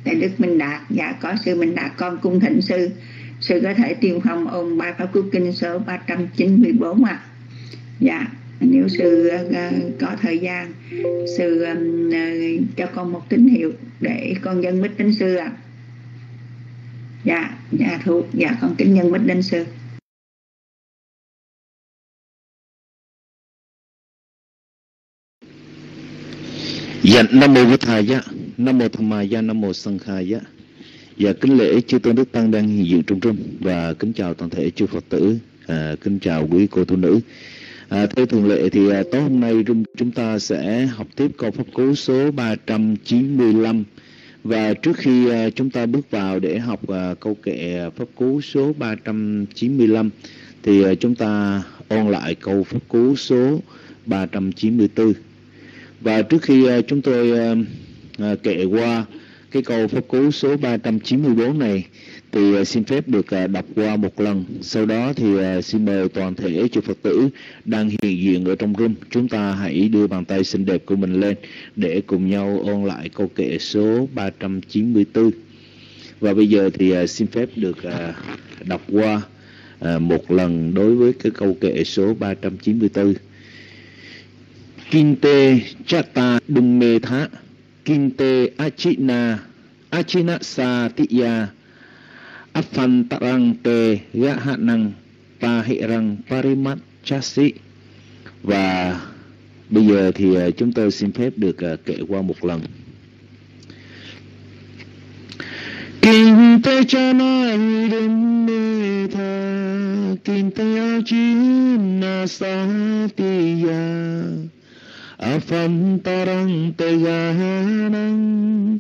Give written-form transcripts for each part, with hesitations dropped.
Đại đức Minh Đạt. Dạ có sư Minh Đạt, con cung thỉnh sư. Sư có thể tiên phong ôn bài pháp cứu kinh số 394 ạ. Dạ, nếu sư có thời gian, sư cho con một tín hiệu để con dân mít đến sư ạ. Dạ thuộc, dạ con kính nhân mít đến sư. Dạ, Nam Mô Bổn Thầy Giá, Nam Mô Tham Ma Giá, Nam Mô Sanh Khai Giá. Dạ, kính lễ chư tôn đức tăng đang hiện diện trong room và kính chào toàn thể chư Phật tử, kính chào quý cô tu nữ. Theo thường lệ thì tối hôm nay chúng ta sẽ học tiếp câu pháp cú số 395. Và trước khi chúng ta bước vào để học câu kệ pháp cú số 395 thì chúng ta ôn lại câu pháp cú số 394. Và trước khi chúng tôi kệ qua cái câu pháp cú số 394 này thì xin phép được đọc qua một lần. Sau đó thì xin mời toàn thể chư Phật tử đang hiện diện ở trong room, chúng ta hãy đưa bàn tay xinh đẹp của mình lên để cùng nhau ôn lại câu kệ số 394. Và bây giờ thì xin phép được đọc qua một lần đối với cái câu kệ số 394. Kinte chata dumme tha kinte achina sa tiya afantarang te gahanang pahirang parimat chasi. Và bây giờ thì chúng tôi xin phép được kệ qua một lần. Kinte chana dumme tha kinte achina sa tiya afantarang te gahanang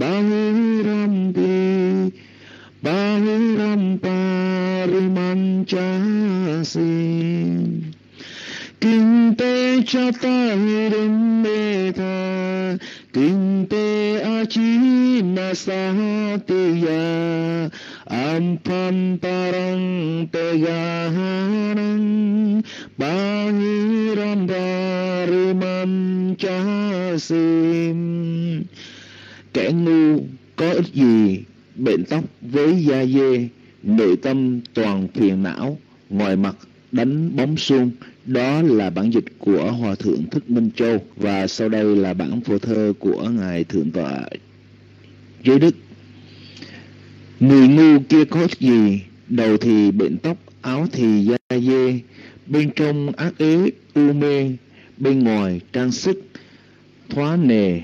Bahiram pariman chasi Kinte chatahirim metha Kinte achina satiya Ampantarang tegahanang Bahiram pariman chasi. Kẻ ngu có ích gì bệnh tóc với da dê, nội tâm toàn phiền não, ngoài mặt đánh bóng suông. Đó là bản dịch của Hòa Thượng Thích Minh Châu. Và sau đây là bản phổ thơ của Ngài Thượng tọa Giới Đức. Người ngu kia có ích gì, đầu thì bệnh tóc, áo thì da dê, bên trong ác ế u mê, bên ngoài trang sức thoá nề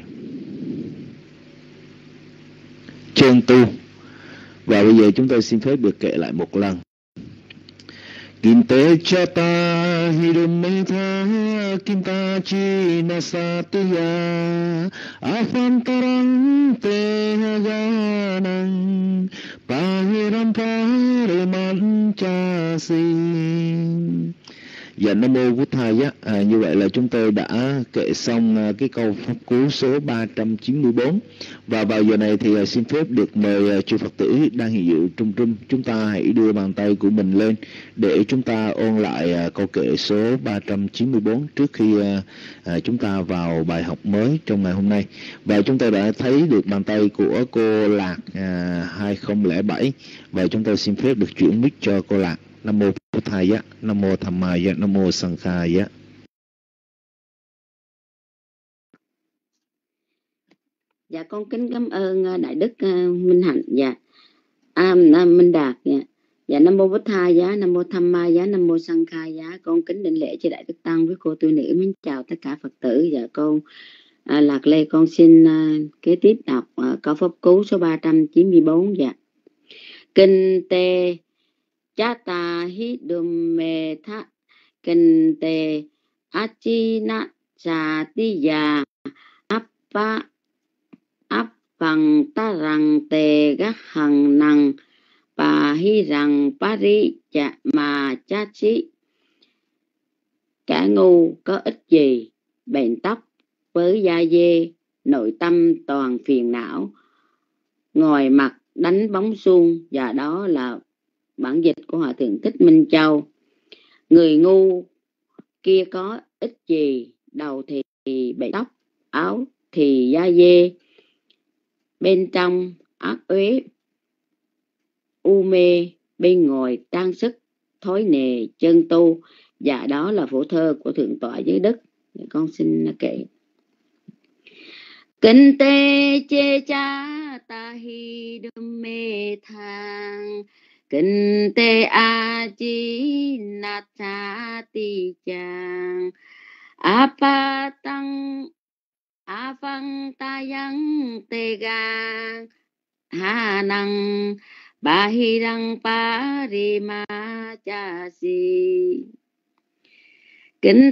chân tu. Và bây giờ chúng tôi xin phép được kệ lại một lần. Kinte chata hirumetha kinta china satya afantarang te ganang pahiram pariman chasi. Dạ, Nam Mô Bổn Thầy Giá. Như vậy là chúng tôi đã kệ xong cái câu pháp cú số 394. Và vào giờ này thì xin phép được mời chư Phật tử đang hiện diện trong room, chúng ta hãy đưa bàn tay của mình lên để chúng ta ôn lại câu kệ số 394 trước khi chúng ta vào bài học mới trong ngày hôm nay. Và chúng tôi đã thấy được bàn tay của cô Lạc 2007 và chúng tôi xin phép được chuyển mic cho cô Lạc. Nam Mô Bổn Thầy Giá, Nam Mô Tham Ma Giá, Nam Mô Sanh Khai Giá. Dạ con kính cảm ơn Đại Đức Minh Hạnh. Dạ Minh Đạt. Dạ Nam Mô Bổn Thầy Giá, Nam Mô Tham Ma Giá, Nam Mô Sanh Khai Giá. Con kính đảnh lễ cho Đại Đức Tăng với cô tu nữ. Mến chào tất cả Phật tử. Dạ con Lạc Lê con xin kế tiếp đọc câu pháp cú số 394. Dạ. Kinh tê chata hidumme tha kinh tê achina chatiya appa appang tarang te gahang nang pahirang pari cha ma chachi. Kẻ ngu có ích gì bệnh tóc với da dê, nội tâm toàn phiền não, ngoài mặt đánh bóng suông. Và đó là bản dịch của Hòa Thượng Thích Minh Châu. Người ngu kia có ích gì, đầu thì bệ tóc, áo thì da dê, bên trong ác uế, u mê, bên ngoài, trang sức, thói nề, chân tu. Dạ đó là phổ thơ của Thượng tọa Giới Đức. Con xin kể. Kinh tế chê cha ta hi đâm mê thang, kinh tế a chi na cha ti chang, apa tăng a phăng ta yang te ga ha năng ba hi răng pa ri ma cha si. Kinh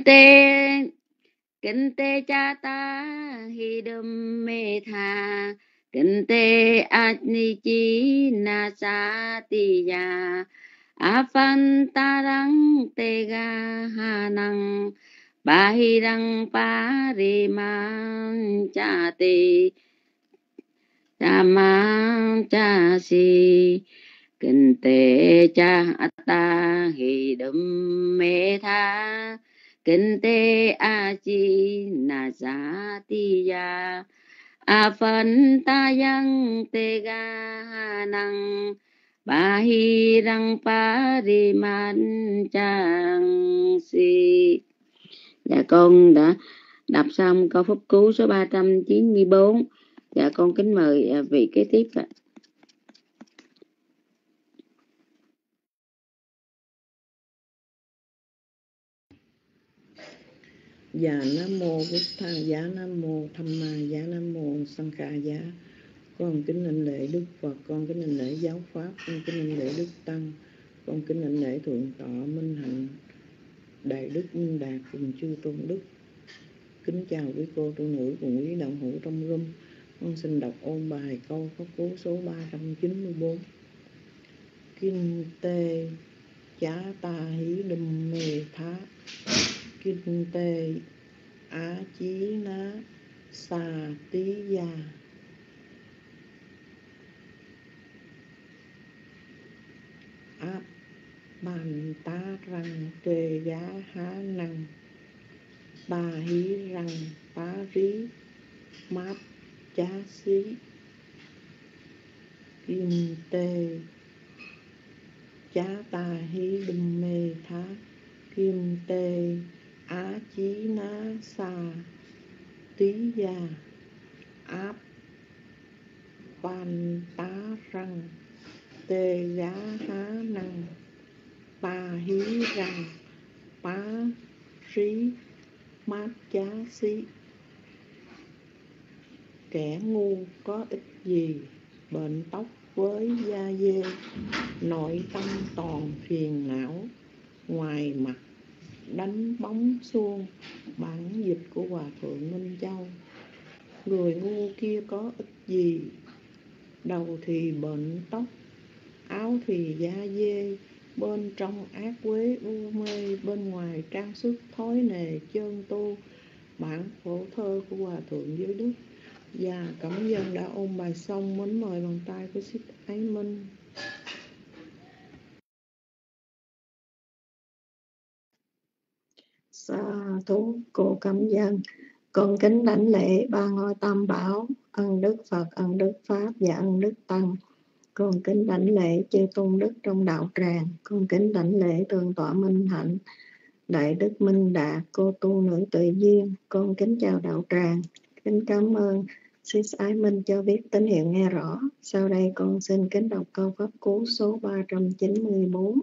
tế cha ta hi đâm mê tha, kinh tế a ni chi na sa ti ya, a phan ta răng te ga ha năng ba hi răng pa ri ma cha ti cha ma cha si. Kinh tế cha ta hi đâm mê tha, kinh tế a chi na sa ti ya, a phan ta yang te ga ha năng ba hi răng pa ri man chang si. Dạ con đã đọc xong câu pháp cú số 394. Dạ con kính mời vị kế tiếp ạ. Dạ Nam Mô Bụt Tha Giá, Nam Mô Tham Ma Giá, Nam Mô Sanh Kha Giá. Con kính lệnh lễ Đức Phật, con kính lệnh lễ Giáo Pháp, con kính lệnh lễ Đức Tăng, con kính lệnh lễ Thượng tọa Minh Hạnh, Đại Đức Minh Đạt cùng chư tôn đức. Kính chào quý cô tu nữ cùng quý đạo hữu trong room. Con xin đọc ôn bài câu pháp cú số 394. Kinh tê chá ta hí đâm mê thá, kinh tê á chí ná xà tí gia, áp bàn tá răng tê giá há năng, ba hí răng tá rí mát chá xí. Kim tê chá ta hí đâm mê thá, kim tê á chí ná xà tí gia, áp ban tá răng tê giá há năng, ba hí răng pá rí mát chá xí. Kẻ ngu có ích gì bệnh tóc với da dê, nội tâm toàn phiền não, ngoài mặt đánh bóng xuông. Bản dịch của Hòa Thượng Minh Châu. Người ngu kia có ích gì, đầu thì bệnh tóc, áo thì da dê, bên trong ác quế u mê, bên ngoài trang sức thói nề chân tu. Bản phổ thơ của Hòa Thượng Giới Đức. Và cảm ơn đã ôn bài xong. Mến mời bàn tay của Sít Ái Minh. Sa thú cô cảm dân. Con kính đảnh lễ ba ngôi tam bảo, ân đức Phật, ân đức Pháp và ân đức Tăng. Con kính đảnh lễ chư tôn đức trong đạo tràng. Con kính đảnh lễ Thượng tọa Minh Hạnh, Đại đức Minh Đạt, cô tu nữ Tự Duyên. Con kính chào đạo tràng. Kính cảm ơn Sis Ái Minh cho biết tín hiệu nghe rõ. Sau đây con xin kính đọc câu pháp cú số 394.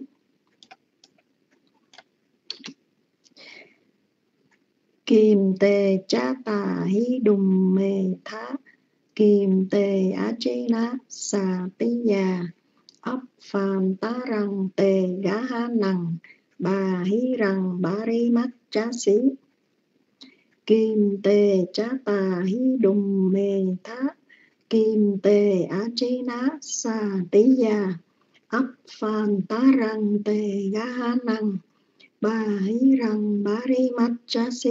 Kim tê chá tà hí đùm mê thá, kim tê á chi ná xà tí già, ấp phàm tá răng tê gá há năng, bà hí răng bá rí mắt chá xí. Kim tê chá tà hí đùm mê thá, kim tê á chi ná xà tí già, ấp phàm tá răng tê gá há năng, bà hí răng bá rí mắt chá xí.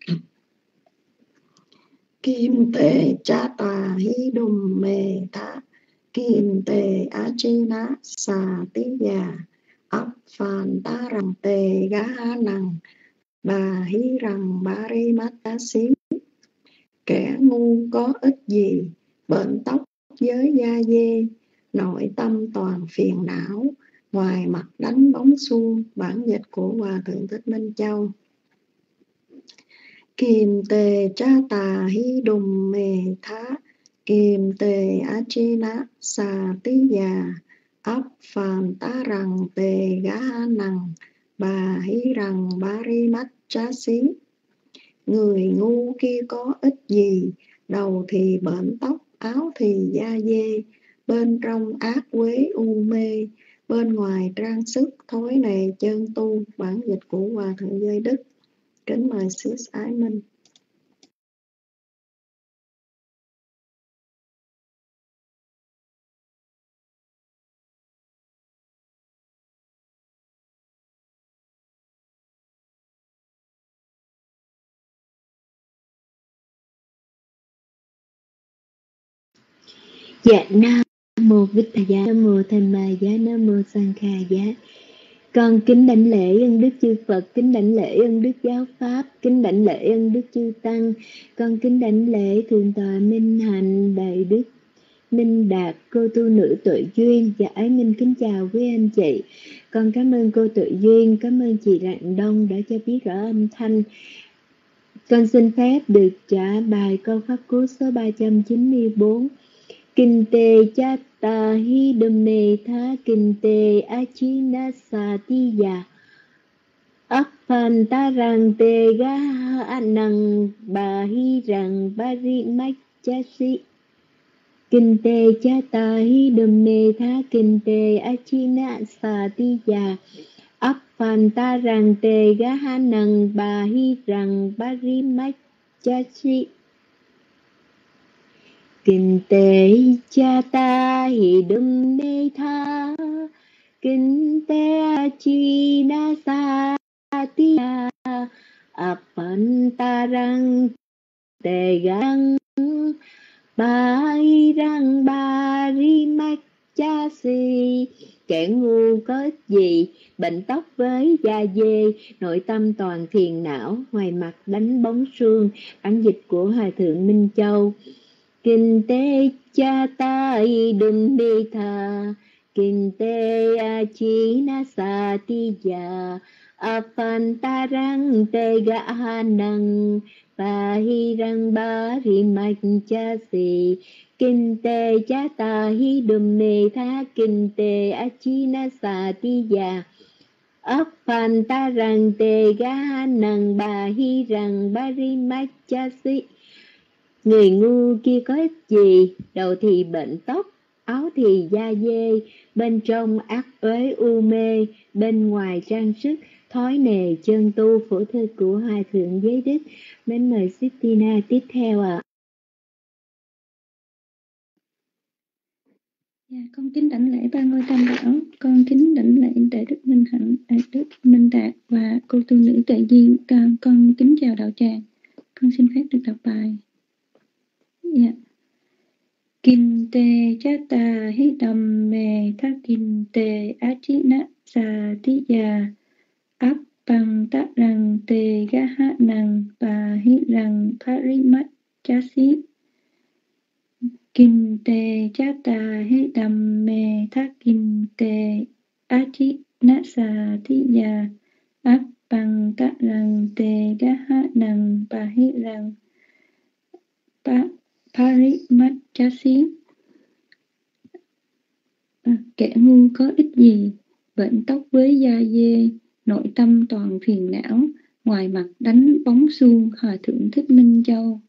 Kim tê chá tà hí đùm mê thá, kim tê á chi ná xà tí già, ấp phàn tá răng tê gá há năng, bà hí răng bá rí mắt chá xí. Kẻ ngu có ích gì bệnh tóc với da dê, nội tâm toàn phiền não, ngoài mặt đánh bóng suông. Bản dịch của Hòa Thượng Thích Minh Châu. Kim tề cha tà hi đùm mề thá, kim tề á chi ná xà tí già, ấp phàm tá rằng tề gá nằng, bà hi rằng ba ri mắt chá xí. Người ngu kia có ích gì, đầu thì bệnh tóc, áo thì da dê, bên trong ác quế u mê, bên ngoài trang sức thối nề chân tu. Bản dịch của Hòa Thượng Giới Đức. Kính mời Sis Ái Minh. Dạ, Nam Mô Bích Thầy Giá, Nam Mô Tham Ma Giá, Nam Mô Sang Kha Giá. Con kính đảnh lễ ân đức chư Phật, kính đảnh lễ ân đức giáo pháp, kính đảnh lễ ân đức chư Tăng. Con kính đảnh lễ Thượng tọa Minh Hạnh, Đại Đức Minh Đạt, cô tu nữ Tuệ Duyên. Và ái minh kính chào quý anh chị. Con cảm ơn cô Tuệ Duyên, cảm ơn chị Rạng Đông đã cho biết rõ âm thanh. Con xin phép được trả bài câu pháp cú số 394. Kinh tê cha ta hi đâm nê tha kinh tê a chi na sa ti ya ấp phan ta rằng tê ga năng bà hi rằng ba ri mách cha si. Kinh tê cha ta hi đâm nê tha kinh tê a chi na sa ti ya ấp phan ta rằng tê ga năng bà hi rằng ba ri mách cha si. Kinh tế cha ta hi đâm nê tha kinh tế chi na sa ti ya áp phận ta răng tề găng ba hi răng ba ri mách cha si. Kẻ ngu có ích gì, bệnh tóc với da dê, nội tâm toàn phiền não, ngoài mặt đánh bóng suông. Bản dịch của Hòa Thượng Minh Châu. Kinh tế cha ta đừng đi tha kinh tế a chi na sa ti ya a phan ta răng tê gã năng ba hi răng ba ri mạch cha si. Kinh tế cha ta hi đùm nê tha kinh tế a chi na sa ti ya ấp phan ta răng tê gã năng ba hi răng ba ri mạch cha si. Người ngu kia có ích gì, đầu thì bệnh tóc, áo thì da dê, bên trong ác uế u mê, bên ngoài trang sức thói nề chân tu. Phổ thư của Hòa Thượng Giới Đức. Mến mời Sistina tiếp theo ạ. Dạ, con kính đảnh lễ ba ngôi tam bảo, con kính đảnh lễ Đại Đức Minh Hạnh, Đại Đức Minh Đạt và cô tu nữ Tuệ Duyên. Con kính chào đạo tràng. Con xin phép được đọc bài. Dạ. Kinh tê cha ta hi đầm mê tha kinh tê á chi na sa ti ya áp bằng ta rằng tê ga ha năng bà hi rằng pari mat cha si. Kinh tê cha ta hi đầm mê tha kinh tê á chi na sa ti ya áp bằng ta rằng tê ga ha năng bà hi rằng Parimachasi. Kẻ ngu có ích gì, bệnh tóc với da dê, nội tâm toàn phiền não, ngoài mặt đánh bóng suông. Hòa Thượng Thích Minh Châu.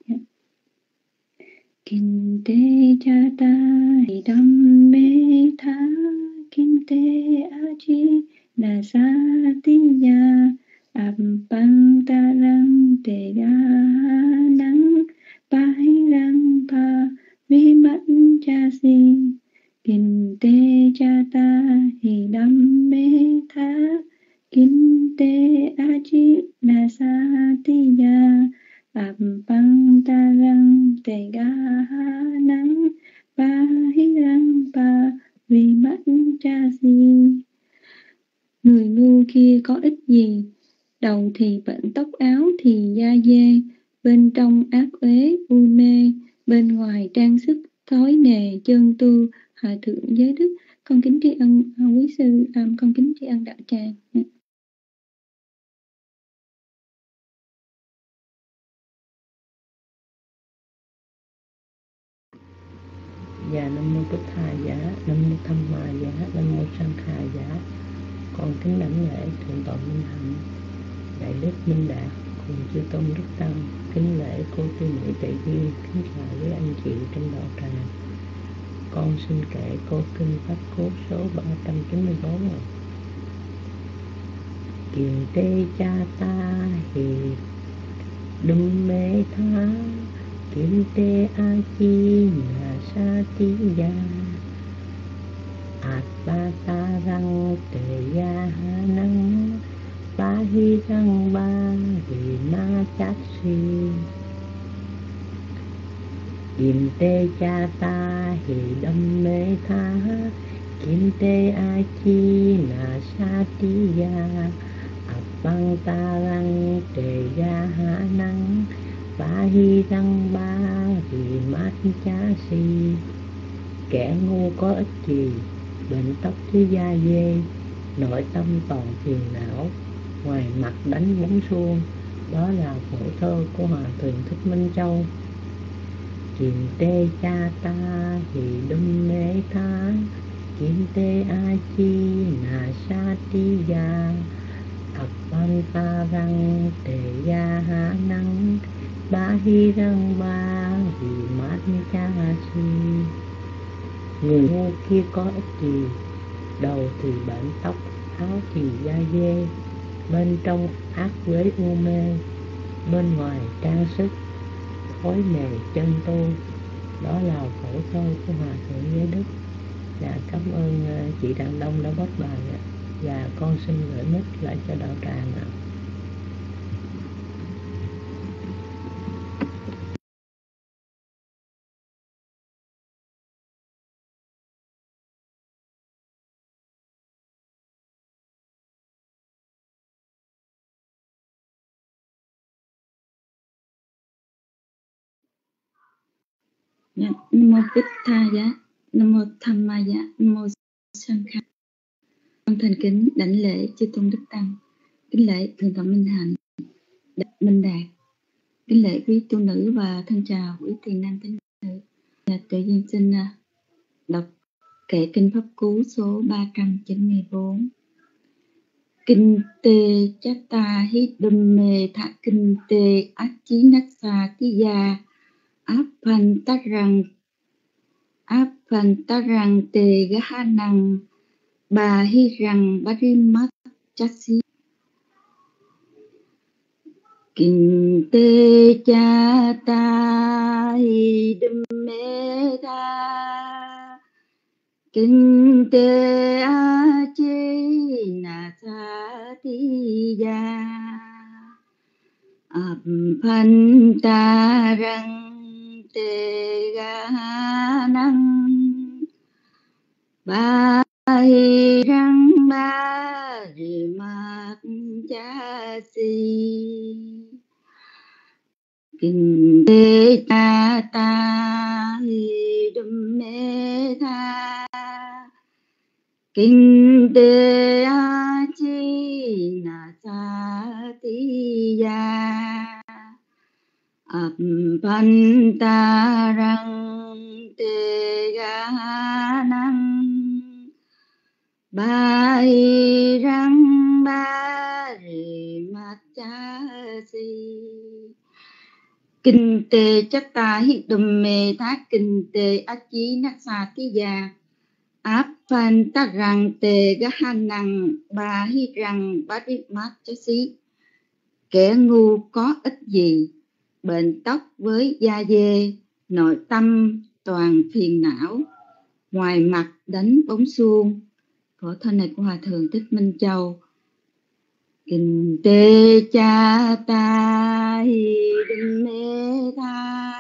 Kinh tế cha ta hi đam mê tha kinh tế a chi na sa ti ya ap bang ta rang te ga nang pa hi rang pa vi mắt cha si. Kinh tế cha ta hi đam mê tha kinh tế a chi na sa ti ya ap bang ta rang te ga nang pa hi rang pa vi mắt cha si. Người ngu kia có ích gì, đầu thì bệnh tóc, áo thì da dê, bên trong ác uế u mê, bên ngoài trang sức thói nghề chân tu, hòa thượng giới đức. Con kính tri ân quý sư, con kính tri ân đạo tràng. Dạ nam mô Bụt Thầy giá, nam mô Tham Ma giá, nam mô Sang Khai giá. Con kính đảnh lễ thượng tọa Minh Hạnh, đại đức Minh Đạt cùng chư tôn đức tăng, kính lễ cô tư nữ đại duyên, kính chào với anh chị trong đạo tràng. Con xin kể câu kinh Pháp Cú số 394 ạ. Kiền tê cha ta hì đum mê tha, kiền tê a chi na sa ti ya, át ba ta răng tê ya ha năng, ba hi răng ba hi na chát si. Kiền tê cha ta hì đam mê tha, kiền tê a chi na sa ti ya, át băng ta răng tê ya ha năng, ba hi răng ba hi mát cha si. Kẻ ngu có ích gì, bệnh tóc thứ da dê, nội tâm toàn phiền não, ngoài mặt đánh bóng suông. Đó là phổ thơ của Hòa Thượng Thích Minh Châu. Kiền tê cha ta hì đum mê tha, kiền tê a chi na sa ti ya, ập ban ta răng tê ya ha năng, ba hi răng ba hi mát cha si. Người ngu kia có ích gì, đầu thì bệnh tóc, áo thì da dê, bên trong ác quế u mê, bên ngoài trang sức, thói nghề chân tu. Đó là phổ thơ của Hòa Thượng Giới Đức. Dạ cảm ơn chị Đàn Đông đã bóc bài ạ. Và con xin gửi mic lại cho đạo tràng ạ. Nam mô Bụt Tha giá, nam mô Tham Ma giá, nam mô Sang Khai. Con thành kính đảnh lễ chư tôn đức tăng, kính lễ thượng tọa Minh Hạnh, Minh Đạt, kính lễ quý tu nữ và thân chào quý thiền nam tín nữ. Tự nhiên xin đọc kệ kinh Pháp Cú số 394. Kinh tê chatta hít đâm mê thạ kinh tê át chí nát sa tí gia, áp phan ta răng tê gá năng, bà hi răng bá ri mắt chát xí. Kinh tê cha ta hi đâm mê tha, kinh tê a chi na sa ti ya, áp phan ta răng tê gá năng, ba hi răng ba ri mát cha si. Kinh tê cha ta hi đum mê tha, kinh tê a chi na sa ti ya, áp phan ta răng tê gá năng, ba hi răng ba ri mát cha si. Kinh tê chắc ta hít đùm mê thác kinh tê ác chí nát sa tí gia, áp phan ta răng tê gá ha năng, ba hít răng bá rít mát chá xí. Kẻ ngu có ích gì, bệnh tóc với da dê, nội tâm toàn phiền não, ngoài mặt đánh bóng suông. Phổ thơ này của Hòa Thượng Thích Minh Châu. Kinh tê cha ta hi đâm mê tha,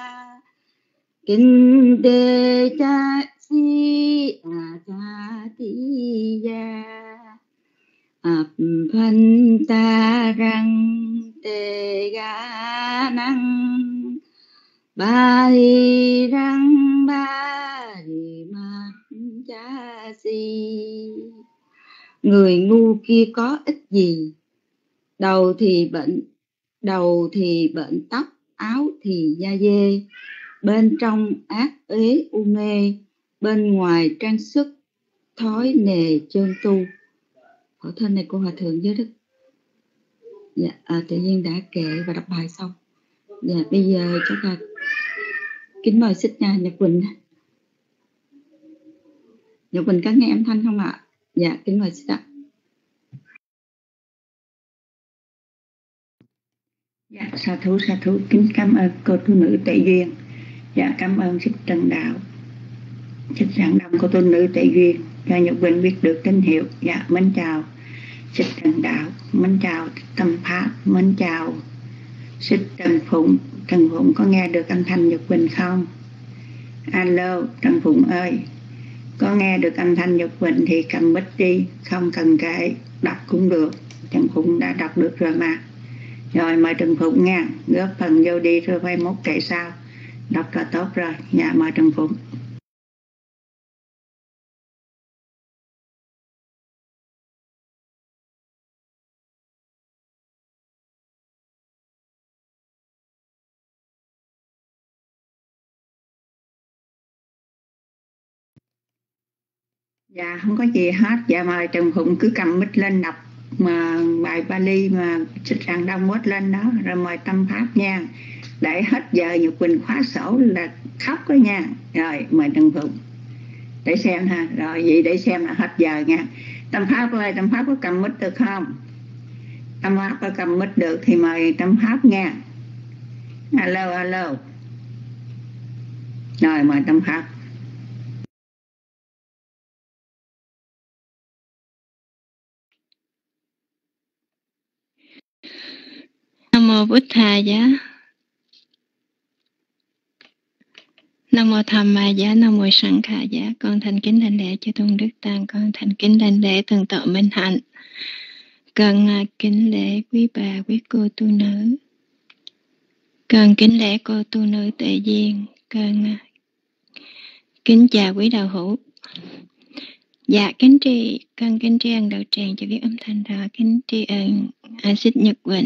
kinh tê cha si a cha ti ya, áp phan ta răng tê gá năng, ba hi răng ba cha si. Người ngu kia có ích gì? Đầu thì bệnh tóc, áo thì da dê, bên trong ác ế u mê, bên ngoài trang sức thói nề trơn tu. Khổ thân này cô Hòa Thượng Giới Đức. Dạ, tự nhiên đã kệ và đọc bài xong. Dạ, bây giờ chúng ta kính mời Xích Nha Nhật Quỳnh. Nhật Quỳnh có nghe âm thanh không ạ? Dạ, kính mời Xích ạ. Dạ, sa thú, kính cảm ơn cô tu nữ Tệ Duyên. Dạ, cảm ơn Xích Trần Đạo, Xích Giảng Đông của tu nữ Tệ Duyên cho Nhật Quỳnh biết được tín hiệu. Dạ, mến chào Xích Trần Đạo, mến chào Tâm Pháp, mến chào Xích Trần Phụng. Trần Phụng có nghe được âm thanh Nhật Quỳnh không? Alo, Trần Phụng ơi, có nghe được âm thanh Nhật Quỳnh thì cầm mic đi, không cần kệ, đọc cũng được. Trần Phụng đã đọc được rồi mà. Rồi mời Trần Phụng nha, góp phần vô đi rồi mai mốt kệ sau. Đọc là tốt rồi. Dạ, mời Trần Phụng. Dạ, không có gì hết. Dạ, mời Trần Phụng cứ cầm mic lên đọc mà bài Bali mà Xích Giảng Đông post lên đó, rồi mời Tâm Pháp nha. Để hết giờ Nhật Quỳnh khóa sổ là khóc đó nha. Rồi mời Trần Phụng để xem ha. Rồi vậy để xem là hết giờ nha. Tâm Pháp ơi, Tâm Pháp có cầm mic được không? Tâm Pháp có cầm mic được thì mời Tâm Pháp nha. Alo. Rồi mời Tâm Pháp. Nam mô Bụt Thà Giá, Nam mô Tham Ma Giá, Nam mô Sanh Khả Giá. Con thành kính đảnh lễ chư tôn đức tăng, con thành kính đảnh lễ thượng tọa Minh Hạnh, con kính lễ quý bà quý cô tu nữ, con kính lễ cô tu nữ Tệ Duyên, con kính chào quý đạo hữu. Dạ, con kính tri ân đạo tràng cho biết âm thanh rõ, kính tri ân Xích Nhật Quỳnh.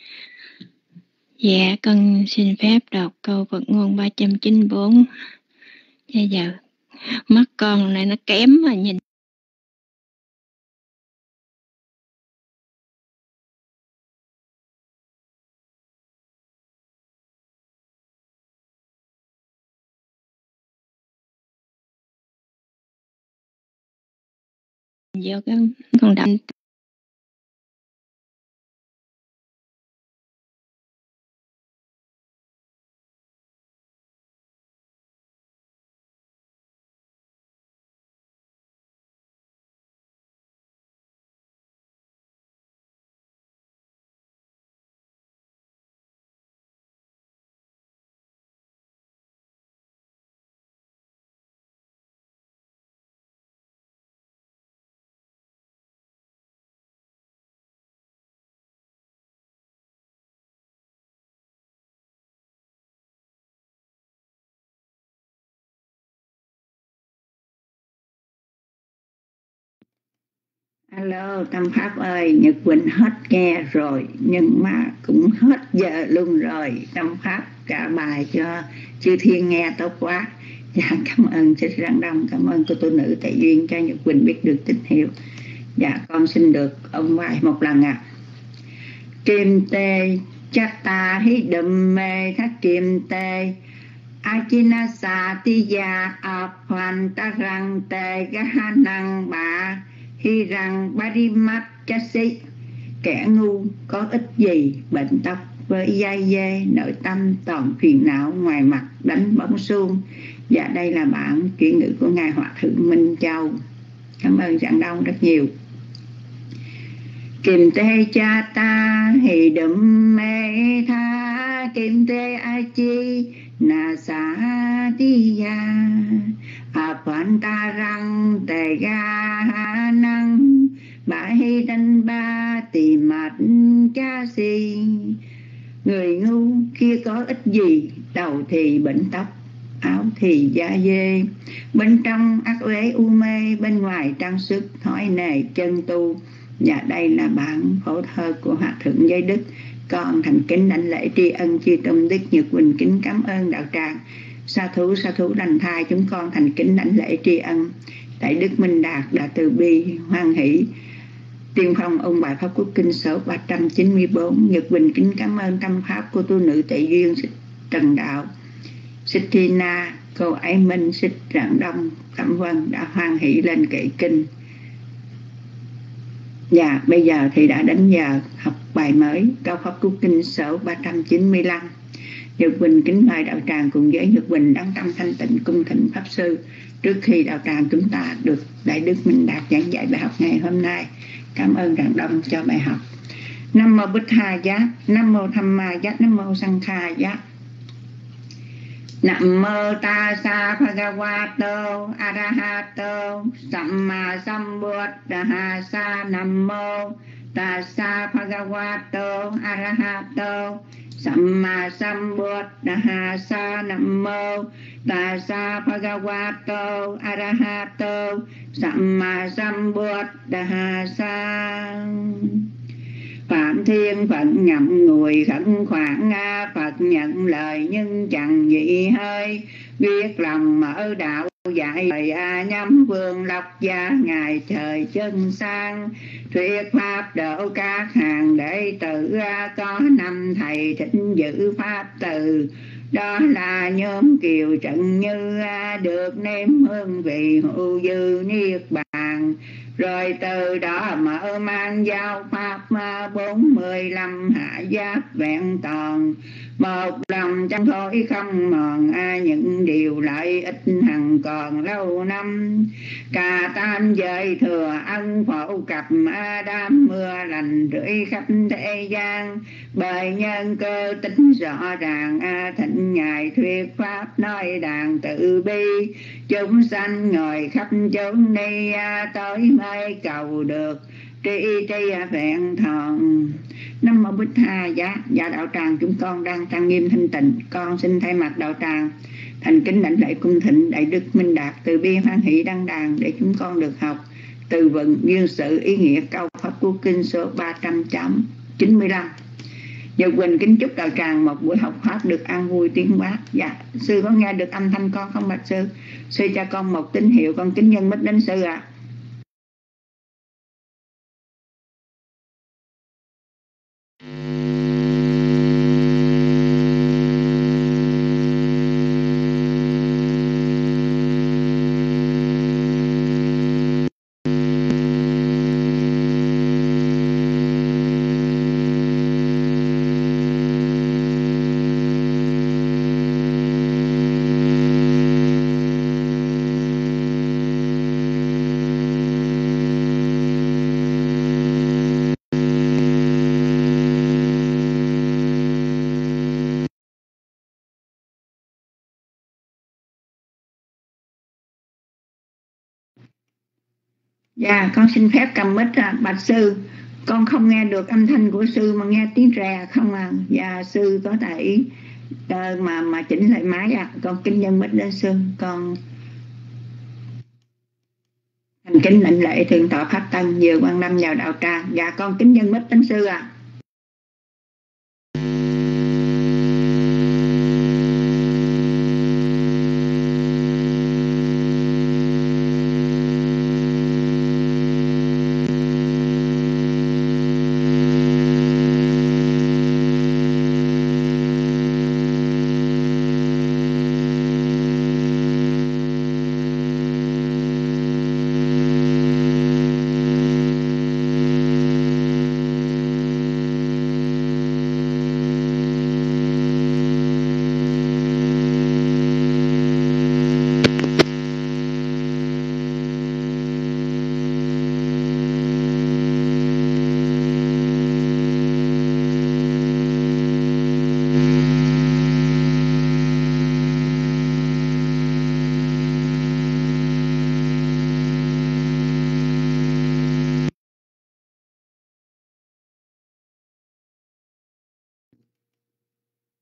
Dạ, con xin phép đọc câu Phật ngôn 394. Dạ, giờ mắt con này nó kém mà nhìn. Vô con đọc. Alo, Tâm Pháp ơi, Nhật Quỳnh hết nghe rồi, nhưng mà cũng hết giờ luôn rồi. Tâm Pháp trả bài cho chư thiên nghe tốt quá. Dạ, cảm ơn Xích Giảng Đông, cảm ơn cô tu nữ Tệ Duyên cho Nhật Quỳnh biết được tín hiệu. Dạ, con xin được ông bài một lần ạ. Kim tê chatta hi đầm mê thác kim tê Ajinasa tiya aphantarang te gahanang ba hi rằng barimat chasi. Kẻ ngu có ích gì bệnh tóc với dai dê, nội tâm toàn phiền não, ngoài mặt đánh bóng suông. Dạ, đây là bản chuyển ngữ của Ngài Hòa Thượng Minh Châu. Cảm ơn Giảng Đông rất nhiều. Kim tê cha ta hì đậm mê tha kim tê a chi na sa ti ya apanta răng tề ga năng ba hi đanh ba tì mạt cha si. Người ngu kia có ích gì, đầu thì bệnh tóc, áo thì da dê, bên trong ác uế u mê, bên ngoài trang sức thói nề chân tu. Và đây là bản phổ thơ của Hòa Thượng Giới Đức. Con thành kính đảnh lễ tri ân chư tôn đức Nhật Quỳnh kính cảm ơn đạo tràng. Sa thú lành thai, chúng con thành kính đảnh lễ tri ân Đại Đức Minh Đạt đã từ bi hoan hỷ tiên phong ông bài Pháp Quốc Kinh số 394. Nhật Quỳnh kính cảm ơn tâm pháp của tu nữ Tệ Duyên Trần Đạo, Xích Thi Na, cô Ái Minh, Xích Rạng Đông, Cẩm Vân đã hoan hỷ lên kệ kinh. Và bây giờ thì đã đến giờ học bài mới, câu Pháp Quốc Kinh số 395. Nhật Quỳnh kính mời đạo tràng cùng với Nhật Quỳnh đăng tâm thanh tịnh cung thỉnh Pháp Sư. Trước khi đạo tràng chúng ta được Đại Đức Minh Đạt giảng dạy bài học ngày hôm nay. Cảm ơn Rạng Đông cho bài học. Nam mô Bích Tha Giá, Nam mô Tham Ma Giá, Nam mô Sang Kha Giá. Nam mô Tassa Bhagavato Arahato Samma Sambuddhassa. Nam mô Tassa Bhagavato Arahato Samma Sambuddhassa. Nam mô Tassa Bhagavato Arahato Samma Sambuddhassa. Phạm Thiên Phật nhậm người khẩn khoản, Phật nhận lời nhưng chẳng dị hơi. Biết lòng mở đạo dạy lời, nhắm vương lộc gia ngài trời chân sang. Thuyết pháp độ các hàng đệ tử, có năm thầy thỉnh giữ pháp từ. Đó là nhóm Kiều Trần Như, được nếm hương vị hữu dư niết bàn. Rồi từ đó mở mang giáo pháp 45 hạ giáp vẹn toàn. Một lòng trong thôi không mòn, những điều lợi ích hằng còn lâu năm. Cả tam giới thừa ân phổ cập, đám mưa lành rưỡi khắp thế gian. Bởi nhân cơ tính rõ ràng, thịnh ngài thuyết pháp nói đàn tự bi. Chúng sanh ngồi khắp chốn đi, tới mới cầu được tri vẹn thọ. Nam mô Bích Tha Giá. Dạ đạo tràng chúng con đang trang nghiêm thanh tịnh. Con xin thay mặt đạo tràng thành kính đảnh lễ cung thỉnh Đại Đức Minh Đạt từ bi hoan hỷ đăng đàn để chúng con được học từ vựng duyên sự ý nghĩa câu Pháp Quốc Kinh số 395. Nhật Quỳnh kính chúc đạo tràng một buổi học pháp được an vui tiến hóa. Dạ sư có nghe được âm thanh con không bạch sư? Sư cho con một tín hiệu, con kính nhân mít đến sư ạ. Dạ con xin phép cầm mic bạch sư. Con không nghe được âm thanh của sư mà nghe tiếng rè không à. Dạ sư có thể mà chỉnh lại máy ạ. Con kính nhân mic đến sư. Con thành kính lệnh lễ thượng tọa Pháp Tân vừa Quan Lâm vào đạo tràng. Dạ con kính nhân mic đến sư ạ.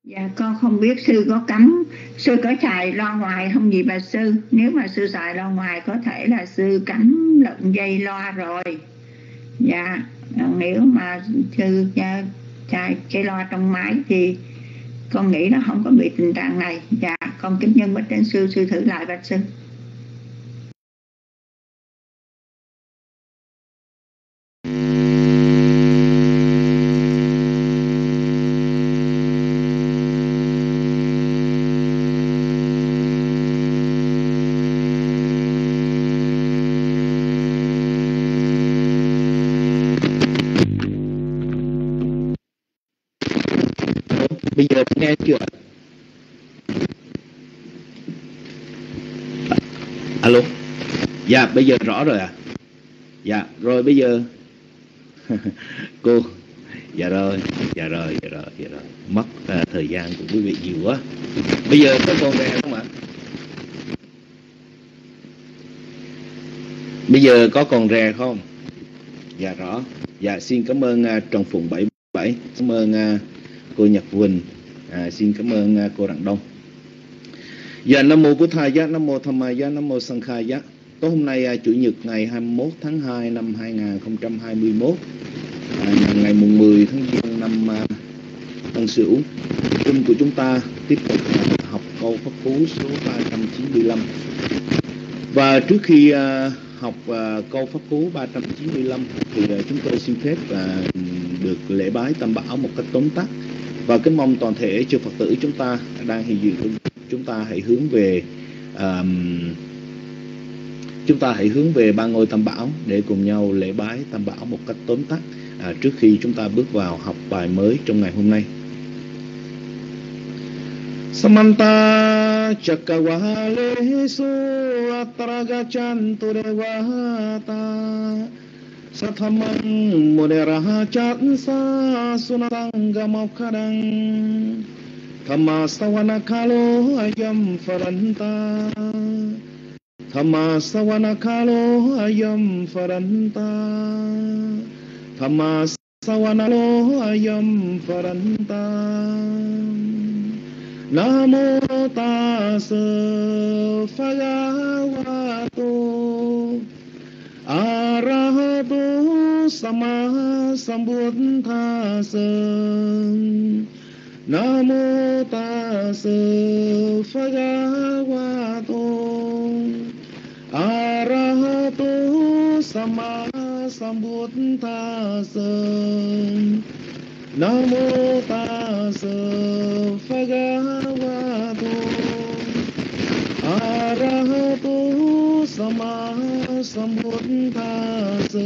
Dạ con không biết sư có cấm, sư có xài loa ngoài không gì bà sư? Nếu mà sư xài loa ngoài có thể là sư cấm lận dây loa rồi. Dạ, nếu mà sư xài cái loa trong máy thì con nghĩ nó không có bị tình trạng này. Dạ, con kính nhân bạch đến sư thử lại bạch sư. Bây giờ nghe chưa? Alo. Dạ bây giờ rõ rồi à? Dạ rồi bây giờ cô. Dạ rồi. Mất thời gian của quý vị nhiều quá. Bây giờ có còn rè không ạ? Bây giờ có còn rè không? Dạ rõ. Dạ xin cảm ơn Trần Phụng 77. Cảm ơn cô Nhật Quỳnh. Xin cảm ơn cô Đặng Đông. Dạ Nam Mô Bụt Thầy Giá, Nam Mô Tham Ma Giá, Nam Mô Sang Khai Giá. Tối hôm nay Chủ nhật ngày 21 tháng 2 năm 2021, ngày mùng 10 tháng Giêng năm Tân Sửu. Kinh của chúng ta tiếp tục học câu Pháp Cú số 395. Và trước khi học câu Pháp Cú 395 thì chúng tôi xin phép được lễ bái Tam Bảo một cách tóm tắt. Và kính mong toàn thể chư Phật tử chúng ta đang hiện diện, chúng ta hãy hướng về ba ngôi Tam Bảo để cùng nhau lễ bái Tam Bảo một cách tóm tắt trước khi chúng ta bước vào học bài mới trong ngày hôm nay. Samanta Chakawalesu Atragachantu Devata Sathamang Muderaha Chatsa Sunatangamokadang Thamasavanakalo Ayam Faranta Thamasavanakalo Ayam Faranta Thamasavanalo Ayam Faranta Namo Tassa Bhagavato Arahato Sama Sambuddhassa. Namo Tassa Bhagavato Arahato Sama Sambuddhassa. Namo Tassa Bhagavato Arahato Sama Sambuddhassa.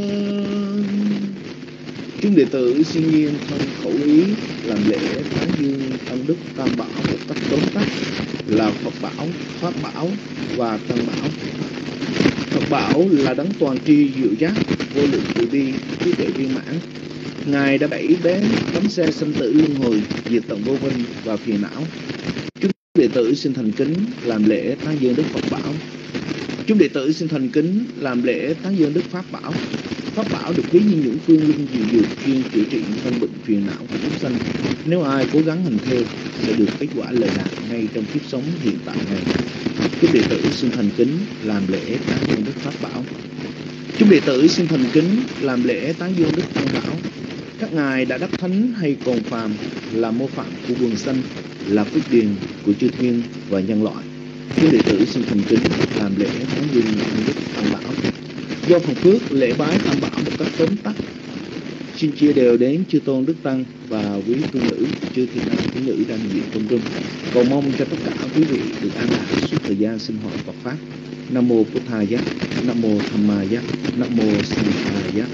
Chúng đệ tử xin nhiên thân khẩu ý làm lễ tán dương ân đức Tam Bảo một cách tóm tắt là Phật Bảo, Pháp Bảo và Tăng Bảo. Phật Bảo là đấng toàn tri diệu giác, vô lượng từ bi, trí tuệ viên mãn. Ngài đã đẩy bén bánh xe sinh tử luân hồi, diệt tận vô minh và phiền não. Chúng đệ tử xin thành kính làm lễ tán dương đức Phật Bảo. Chúng đệ tử xin thành kính làm lễ tán dương đức Pháp Bảo. Pháp Bảo được ví như những phương linh diệu dược chuyên chữa trị căn bệnh phiền não của chúng sanh. Nếu ai cố gắng hành theo sẽ được kết quả lợi lạc ngay trong kiếp sống hiện tại này. Chúng đệ tử xin thành kính làm lễ tán dương đức Pháp Bảo. Chúng đệ tử xin thành kính làm lễ tán dương đức Tăng Bảo. Các ngài đã đắc thánh hay còn phàm, là mô phạm của quần sanh, là phước điền của chư thiên và nhân loại. Chúng đệ tử xin thành kính làm lễ tán dương đức Tăng Bảo. Do phần phước lễ bái Tam Bảo một cách tóm tắt, xin chia đều đến chư tôn đức tăng và quý tu nữ, chư thiên nam quý nữ đang hiện trong rung. Cầu mong cho tất cả quý vị được an lạc suốt thời gian sinh hoạt Phật pháp. Nam mô Bụt Thầy Giá, Nam mô Tham Ma Giá, Nam mô Sang Khai Giá.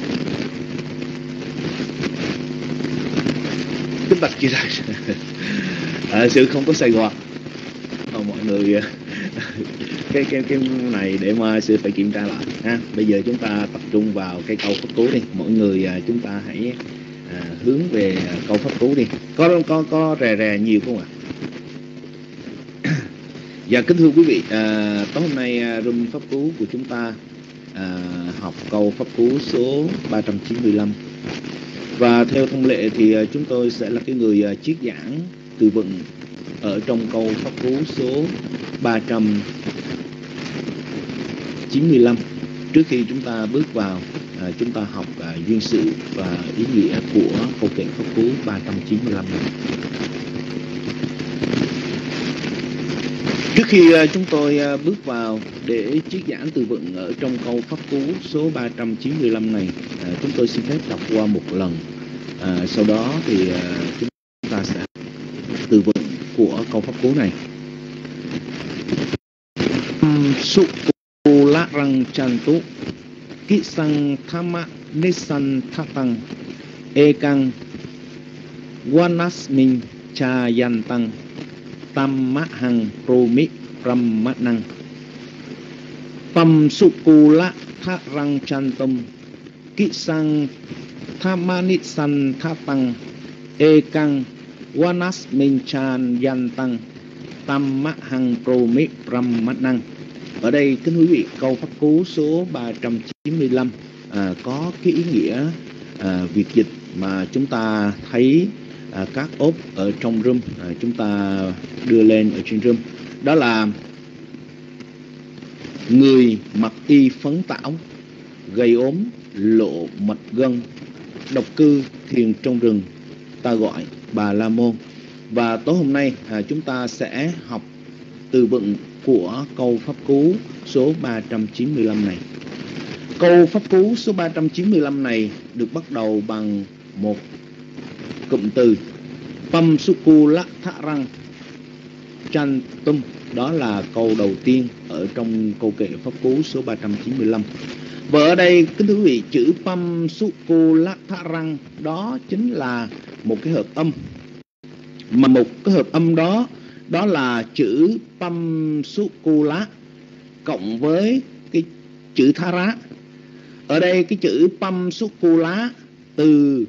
Kính bạch chư thầy, sự không có Sài Gòn, mọi người cái này để mà sư phải kiểm tra lại ha. Bây giờ chúng ta tập trung vào cái câu Pháp Cú đi. Mỗi người chúng ta hãy hướng về câu Pháp Cú đi. Có rè nhiều không ạ? Dạ kính thưa quý vị, tối hôm nay room Pháp Cú của chúng ta học câu Pháp Cú số 395. Và theo thông lệ thì chúng tôi sẽ là cái người chiết giảng từ vựng ở trong câu pháp cú số 395 trước khi chúng ta bước vào chúng ta học duyên sự và ý nghĩa của câu kệ pháp cú 395 này. Trước khi chúng tôi bước vào để triết giảng từ vựng ở trong câu pháp cú số 395 này, chúng tôi xin phép đọc qua một lần. Sau đó thì chúng ta sẽ từ vựng của câu pháp cú này. Sukula rang chantu kisang thama nisan thatang ekang wanasmin chayantang tammahang promi brahmanang pam sukula tharang chantum kisang thamanisan thatang ekang wanasmin chayantang tammahang promi brahmanang. Ở đây kính quý vị, câu pháp cú số 395 có cái ý nghĩa việt dịch mà chúng ta thấy các ốp ở trong room chúng ta đưa lên ở trên room. Đó là người mặc y phấn tảo, gây ốm, lộ mạch gân, độc cư thiền trong rừng, ta gọi Bà La Môn. Và tối hôm nay chúng ta sẽ học từ vựng của câu pháp cú số 395 này. Câu pháp cú số 395 này được bắt đầu bằng một cụm từ Pam Sukula Tharang Chantum. Đó là câu đầu tiên ở trong câu kệ pháp cú số 395. Và ở đây kính thưa quý vị, chữ Pam Sukula Tharang đó chính là một cái hợp âm, mà một cái hợp âm đó là chữ Pam Sukula cộng với cái chữ Thara. Ở đây cái chữ Pam Sukula từ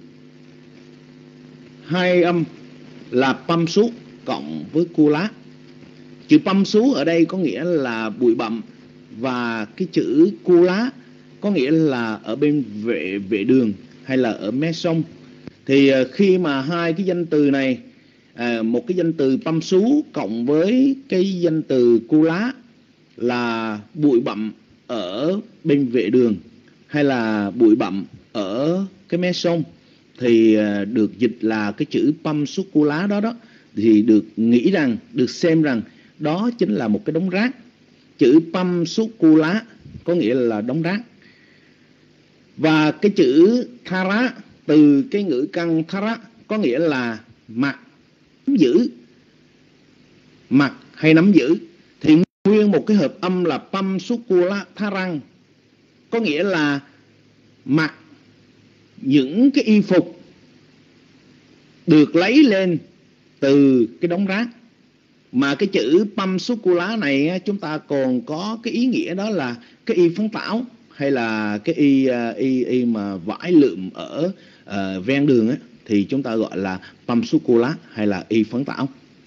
hai âm là Pam Su cộng với Kula. Chữ Pam Su ở đây có nghĩa là bụi bặm, và cái chữ Kula có nghĩa là ở bên vệ đường hay là ở mé sông. Thì khi mà hai cái danh từ này, một cái danh từ Pam Su cộng với cái danh từ Kula là bụi bặm ở bên vệ đường hay là bụi bặm ở cái mé sông, thì được dịch là cái chữ Pam Sukula đó thì được nghĩ rằng, được xem rằng đó chính là một cái đống rác. Chữ Pam Sukula có nghĩa là đống rác. Và cái chữ Thara từ cái ngữ căn Thara có nghĩa là mặt, nắm giữ, mặt hay nắm giữ. Thì nguyên một cái hợp âm là Pam Sukula Tharang có nghĩa là mặc những cái y phục được lấy lên từ cái đống rác. Mà cái chữ Pam Sukula này chúng ta còn có cái ý nghĩa đó là cái y phấn tảo, hay là cái y mà vải lượm ở ven đường á, thì chúng ta gọi là Pam Sukula hay là y phấn tảo.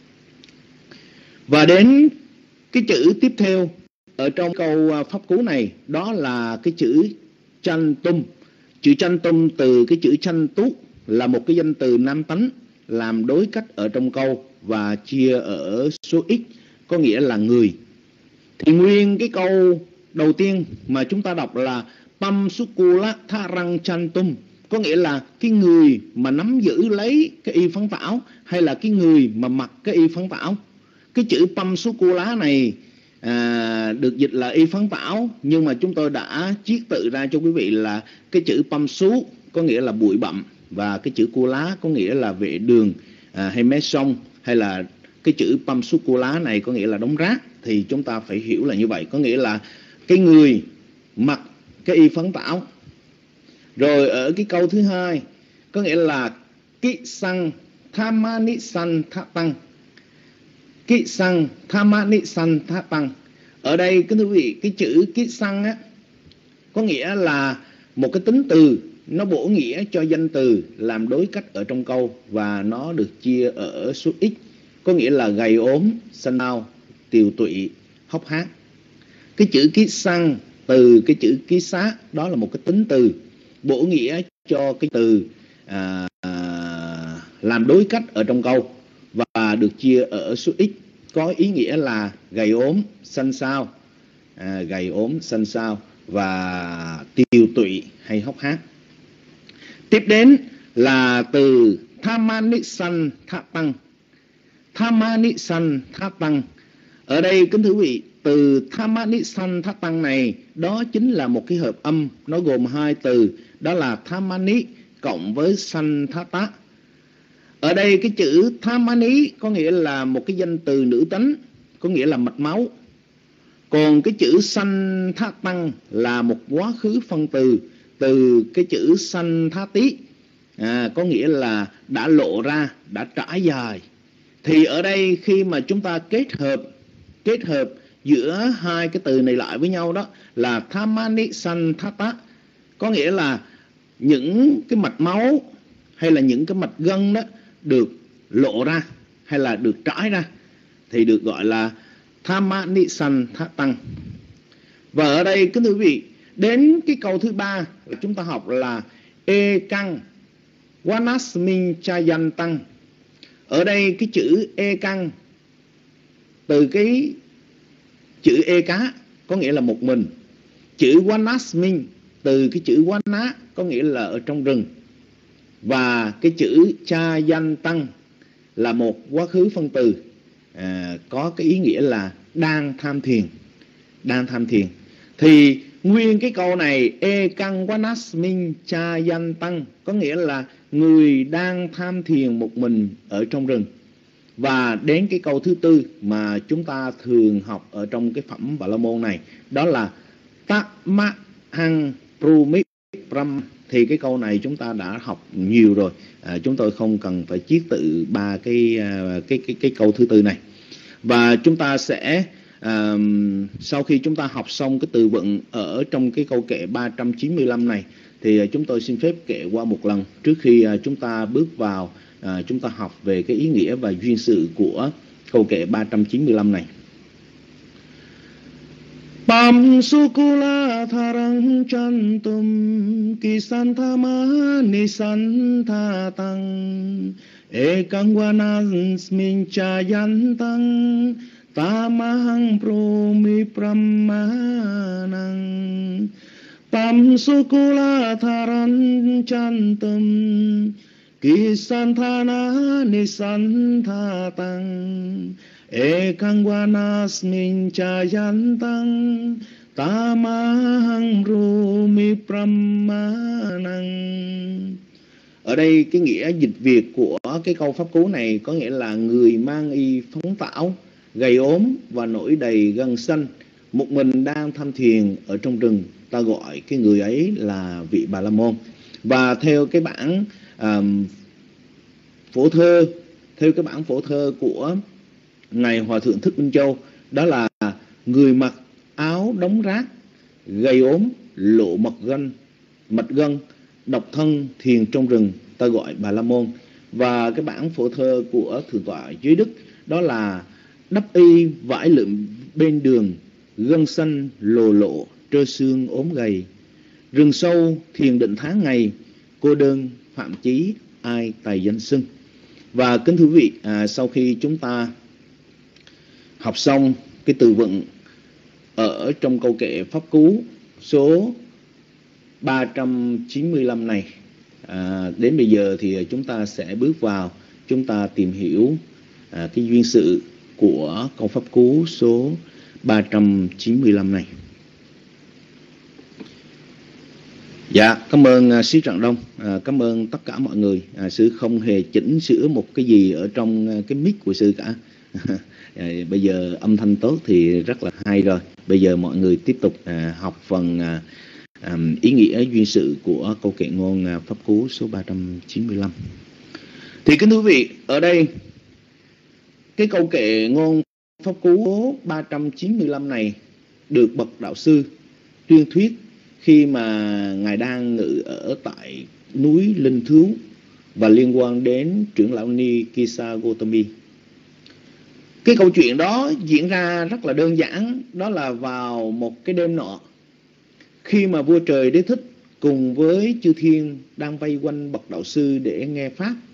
Và đến cái chữ tiếp theo ở trong câu pháp cú này, đó là cái chữ Chantum. Chữ Chantum từ cái chữ Chantu là một cái danh từ nam tánh làm đối cách ở trong câu và chia ở số ít, có nghĩa là người. Thì nguyên cái câu đầu tiên mà chúng ta đọc là Pam Sukula Tharang Chantum, có nghĩa là cái người mà nắm giữ lấy cái y phấn tảo hay là cái người mà mặc cái y phấn tảo. Cái chữ Pam Sukula này được dịch là y phấn tảo, nhưng mà chúng tôi đã chiết tự ra cho quý vị là cái chữ Pam Su có nghĩa là bụi bặm, và cái chữ Kula có nghĩa là vệ đường hay mé sông, hay là cái chữ Pam Sukula này có nghĩa là đống rác. Thì chúng ta phải hiểu là như vậy, có nghĩa là cái người mặc cái y phấn tảo. Rồi ở cái câu thứ hai có nghĩa là Kị Sang Thamani San Tha Tăng. Kị Sang Thamani San Tha Tăng. Ở đây kính thưa quý vị, cái chữ Kị Sang á có nghĩa là một cái tính từ, nó bổ nghĩa cho danh từ làm đối cách ở trong câu, và nó được chia ở số ít, có nghĩa là gầy ốm, sanh đau, tiều tụy, hốc hác. Cái chữ Kị Sang từ cái chữ Ký Xá, đó là một cái tính từ bổ nghĩa cho cái từ làm đối cách ở trong câu, và và được chia ở số ít, có ý nghĩa là gầy ốm, xanh xao, gầy ốm, xanh xao và tiều tụy hay hốc hác. Tiếp đến là từ Thamanisan Thapang. Thamanisan Thapang. Ở đây kính thưa quý vị, từ Thamanisan Thapang này đó chính là một cái hợp âm, nó gồm hai từ, đó là Thamani cộng với Santhata. Ở đây cái chữ Thamani có nghĩa là một cái danh từ nữ tánh, có nghĩa là mạch máu. Còn cái chữ Santhapang là một quá khứ phân từ, từ cái chữ Santhati, có nghĩa là đã lộ ra, đã trải dài. Thì ở đây khi mà chúng ta kết hợp giữa hai cái từ này lại với nhau, đó là Thamani Santhata, có nghĩa là những cái mạch máu hay là những cái mạch gân đó được lộ ra hay là được trải ra thì được gọi là Thamani Santhata. Và ở đây kính thưa quý vị, đến cái câu thứ ba chúng ta học là Ekang Vanasmin Chayantang. Ở đây cái chữ Ekang từ cái chữ e cá có nghĩa là một mình. Chữ Vanasmin từ cái chữ Vana có nghĩa là ở trong rừng. Và cái chữ Chayantang là một quá khứ phân từ, có cái ý nghĩa là đang tham thiền. Đang tham thiền. Thì nguyên cái câu này Ekang Vanasmin Chayantang có nghĩa là người đang tham thiền một mình ở trong rừng. Và đến cái câu thứ tư mà chúng ta thường học ở trong cái phẩm Bà La Môn này, đó là Tamahang Prumipram. Thì cái câu này chúng ta đã học nhiều rồi, chúng tôi không cần phải chiết tự ba cái câu thứ tư này. Và chúng ta sẽ sau khi chúng ta học xong cái từ vựng ở trong cái câu kệ 395 này thì chúng tôi xin phép kệ qua một lần trước khi chúng ta bước vào chúng ta học về cái ý nghĩa và duyên sự của câu kệ 395 này. Pam sukula tharang chantum kisanthama nisanthatang ekang vanasmin chayantang tamahang promiprammanang. Pam sukula tharang chantum kisanthana nisanthatang ekang vanasmin chayantang tamahang rumiprammanang. Ở đây cái nghĩa dịch Việt của cái câu pháp cú này có nghĩa là người mang y phóng tảo, gầy ốm và nổi đầy gân xanh, một mình đang tham thiền ở trong rừng, ta gọi cái người ấy là vị Bà La Môn. Và theo cái bản phổ thơ của Ngài Hòa Thượng Thích Minh Châu, đó là người mặc áo đóng rác, gầy ốm, lộ mạch gân, độc thân thiền trong rừng, ta gọi Bà La Môn. Và cái bản phổ thơ của Thượng tọa Giới Đức, đó là đắp y vải lượm bên đường, gân xanh lồ lộ, trơ xương ốm gầy, rừng sâu thiền định tháng ngày, cô đơn phạm chí ai tài danh xưng. Và kính thưa quý vị, sau khi chúng ta học xong cái từ vựng ở trong câu kệ pháp cú số 395 này, đến bây giờ thì chúng ta sẽ bước vào, chúng ta tìm hiểu cái duyên sự của câu pháp cú số 395 này. Dạ, cảm ơn Sĩ Trần Đông, cảm ơn tất cả mọi người. Sư không hề chỉnh sửa một cái gì ở trong cái mic của sư cả. Bây giờ âm thanh tốt thì rất là hay rồi. Bây giờ mọi người tiếp tục học phần ý nghĩa duyên sự của câu kệ ngôn pháp cú số 395. Thì kính thưa quý vị, ở đây cái câu kệ ngôn pháp cú số 395 này được bậc đạo sư tuyên thuyết khi mà Ngài đang ngự ở tại núi Linh Thứu và liên quan đến trưởng lão Ni Kisa Gotami. Cái câu chuyện đó diễn ra rất là đơn giản, đó là vào một cái đêm nọ, khi mà vua trời Đế Thích cùng với chư thiên đang vây quanh bậc đạo sư để nghe pháp,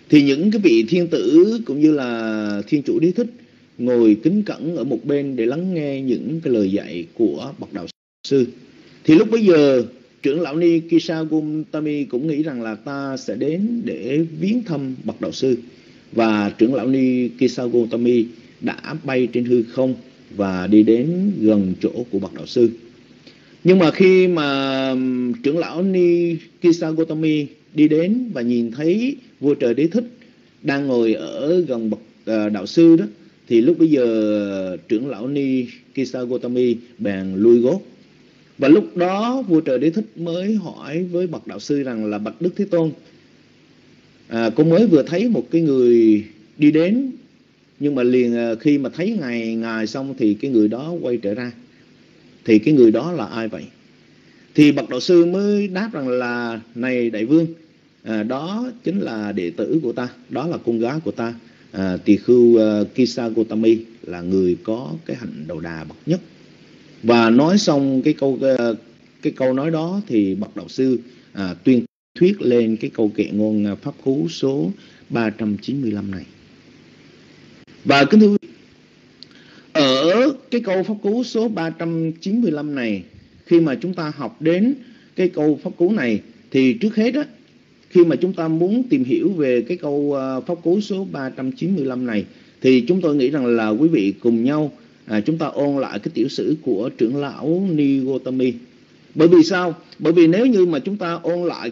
Thì những cái vị thiên tử cũng như là thiên chủ Đế Thích ngồi kính cẩn ở một bên để lắng nghe những cái lời dạy của bậc đạo sư. Thì lúc bấy giờ trưởng lão ni Kisa Gotami cũng nghĩ rằng là ta sẽ đến để viếng thăm bậc đạo sư. Và trưởng lão ni Kisa Gotami đã bay trên hư không và đi đến gần chỗ của bậc đạo sư. Nhưng mà khi mà trưởng lão ni Kisa Gotami đi đến và nhìn thấy vua trời Đế Thích đang ngồi ở gần bậc đạo sư đó, thì lúc bấy giờ trưởng lão ni Kisa Gotami bèn lui gót. Và lúc đó vua trời Đế Thích mới hỏi với bậc đạo sư rằng là: bạch Đức Thế Tôn, con mới vừa thấy một cái người đi đến, nhưng mà liền khi mà thấy ngài xong thì cái người đó quay trở ra. Thì cái người đó là ai vậy? Thì bậc đạo sư mới đáp rằng là: này đại vương, đó chính là đệ tử của ta, đó là con gái của ta, tỳ khưu Kisa Gotami, là người có cái hạnh đầu đà bậc nhất. Và nói xong cái câu nói đó thì bậc đạo sư tuyên thuyết lên cái câu kệ ngôn pháp cú số 395 này. Và kính thưa quý vị, ở cái câu pháp cú số 395 này, khi mà chúng ta học đến cái câu pháp cú này thì trước hết á, khi mà chúng ta muốn tìm hiểu về cái câu pháp cú số 395 này thì chúng tôi nghĩ rằng là quý vị cùng nhau chúng ta ôn lại cái tiểu sử của trưởng lão Ni Gotami. Bởi vì sao? Bởi vì nếu như mà chúng ta ôn lại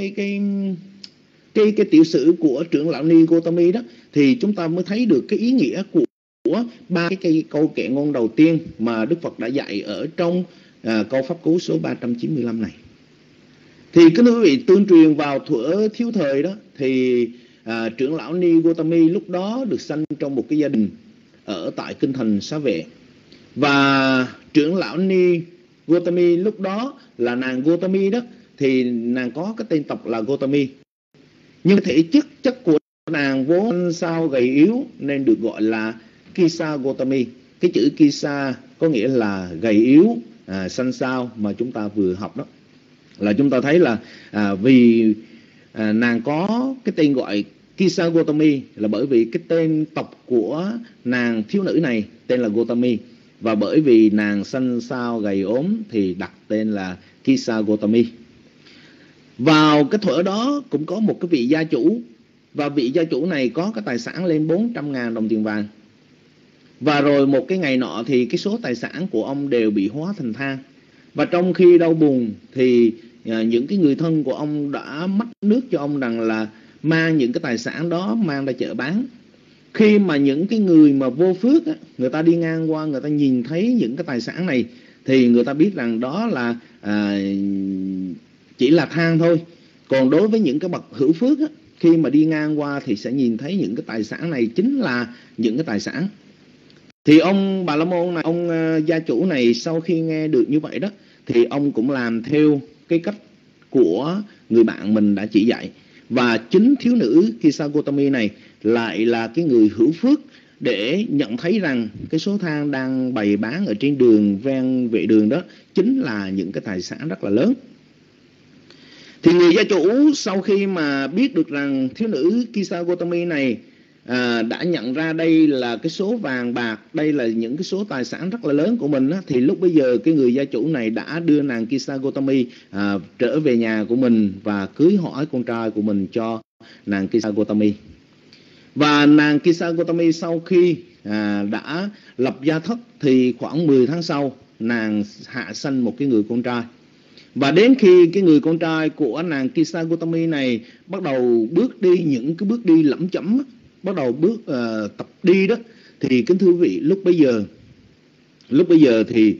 cái tiểu sử của trưởng lão Ni Gotami đó thì chúng ta mới thấy được cái ý nghĩa của ba cái câu kệ ngôn đầu tiên mà Đức Phật đã dạy ở trong câu pháp cú số 395 này. Thì kính thưa quý vị, tương truyền vào thuở thiếu thời đó thì trưởng lão Ni Gotami lúc đó được sanh trong một cái gia đình ở tại kinh thành Xá Vệ. Và trưởng lão Ni Gotami lúc đó là nàng Gotami đó, thì nàng có cái tên tộc là Gotami. Nhưng thể chất của nàng vốn sao gầy yếu nên được gọi là Kisa Gotami. Cái chữ Kisa có nghĩa là gầy yếu, xanh xao mà chúng ta vừa học đó. Là chúng ta thấy là vì nàng có cái tên gọi Kisa Gotami là bởi vì cái tên tộc của nàng thiếu nữ này tên là Gotami. Và bởi vì nàng xanh xao gầy ốm thì đặt tên là Kisa Gotami. Vào cái thuở đó cũng có một cái vị gia chủ. Và vị gia chủ này có cái tài sản lên 400.000 đồng tiền vàng. Và rồi một cái ngày nọ thì cái số tài sản của ông đều bị hóa thành than. Và trong khi đau buồn thì những cái người thân của ông đã mách nước cho ông rằng là mang những cái tài sản đó mang ra chợ bán. Khi mà những cái người mà vô phước á, người ta đi ngang qua, người ta nhìn thấy những cái tài sản này thì người ta biết rằng đó là chỉ là than thôi. Còn đối với những cái bậc hữu phước á, khi mà đi ngang qua thì sẽ nhìn thấy những cái tài sản này chính là những cái tài sản. Thì ông Bà La Môn này, ông gia chủ này sau khi nghe được như vậy đó thì ông cũng làm theo cái cách của người bạn mình đã chỉ dạy. Và chính thiếu nữ Kisa Gotami này lại là cái người hữu phước để nhận thấy rằng cái số than đang bày bán ở trên đường ven vệ đường đó chính là những cái tài sản rất là lớn. Thì người gia chủ sau khi mà biết được rằng thiếu nữ Kisa Gotami này đã nhận ra đây là cái số vàng bạc, đây là những cái số tài sản rất là lớn của mình á, thì lúc bây giờ cái người gia chủ này đã đưa nàng Kisa Gotami trở về nhà của mình và cưới hỏi con trai của mình cho nàng Kisa Gotami. Và nàng Kisa Gotami sau khi đã lập gia thất thì khoảng 10 tháng sau nàng hạ sanh một cái người con trai. Và đến khi cái người con trai của nàng Kisa Gotami này bắt đầu bước đi những cái bước đi lẩm chẩm, bắt đầu bước tập đi đó, thì kính thưa quý vị, lúc bây giờ thì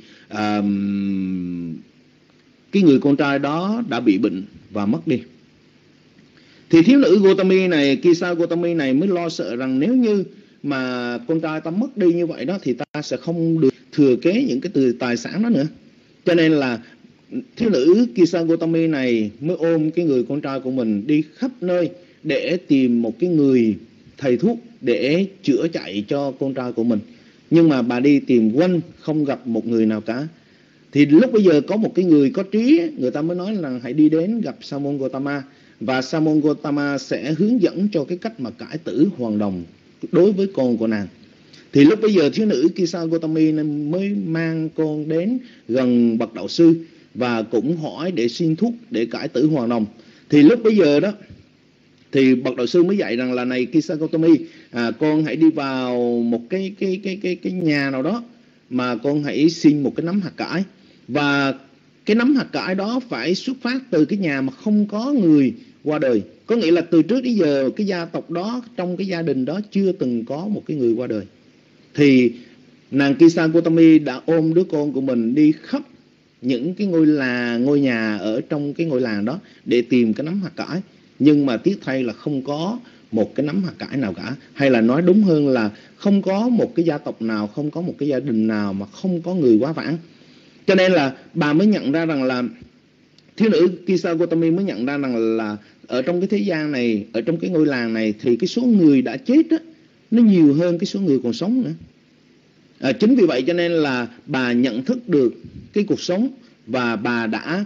cái người con trai đó đã bị bệnh và mất đi. Thì thiếu nữ Gotami này, Kisa Gotami này mới lo sợ rằng nếu như mà con trai ta mất đi như vậy đó thì ta sẽ không được thừa kế những cái tài sản đó nữa. Cho nên là thiếu nữ Kisa Gotami này mới ôm cái người con trai của mình đi khắp nơi để tìm một cái người thầy thuốc để chữa chạy cho con trai của mình. Nhưng mà bà đi tìm quanh không gặp một người nào cả. Thì lúc bây giờ có một cái người có trí, người ta mới nói là hãy đi đến gặp Sa môn Gotama và Sa môn Gotama sẽ hướng dẫn cho cái cách mà cải tử hoàn đồng đối với con của nàng. Thì lúc bây giờ thiếu nữ Kisa Gotami mới mang con đến gần bậc đạo sư và cũng hỏi để xin thuốc để cải tử hoàn đồng. Thì lúc bây giờ đó thì bậc đạo sư mới dạy rằng là này Kisa Gotami, con hãy đi vào một cái nhà nào đó mà con hãy xin một cái nắm hạt cải, và cái nắm hạt cải đó phải xuất phát từ cái nhà mà không có người qua đời. Có nghĩa là từ trước đến giờ cái gia tộc đó, trong cái gia đình đó chưa từng có một cái người qua đời. Thì nàng Kisa Gotami đã ôm đứa con của mình đi khắp những cái ngôi nhà ở trong cái ngôi làng đó để tìm cái nắm hạt cải. Nhưng mà tiếc thay là không có một cái nắm hạt cải nào cả. Hay là nói đúng hơn là không có một cái gia tộc nào, không có một cái gia đình nào mà không có người quá vãng. Cho nên là bà mới nhận ra rằng là thiếu nữ Kisa Gotami mới nhận ra rằng là ở trong cái thế gian này, ở trong cái ngôi làng này thì cái số người đã chết đó, nó nhiều hơn cái số người còn sống nữa. Chính vì vậy cho nên là bà nhận thức được cái cuộc sống, và bà đã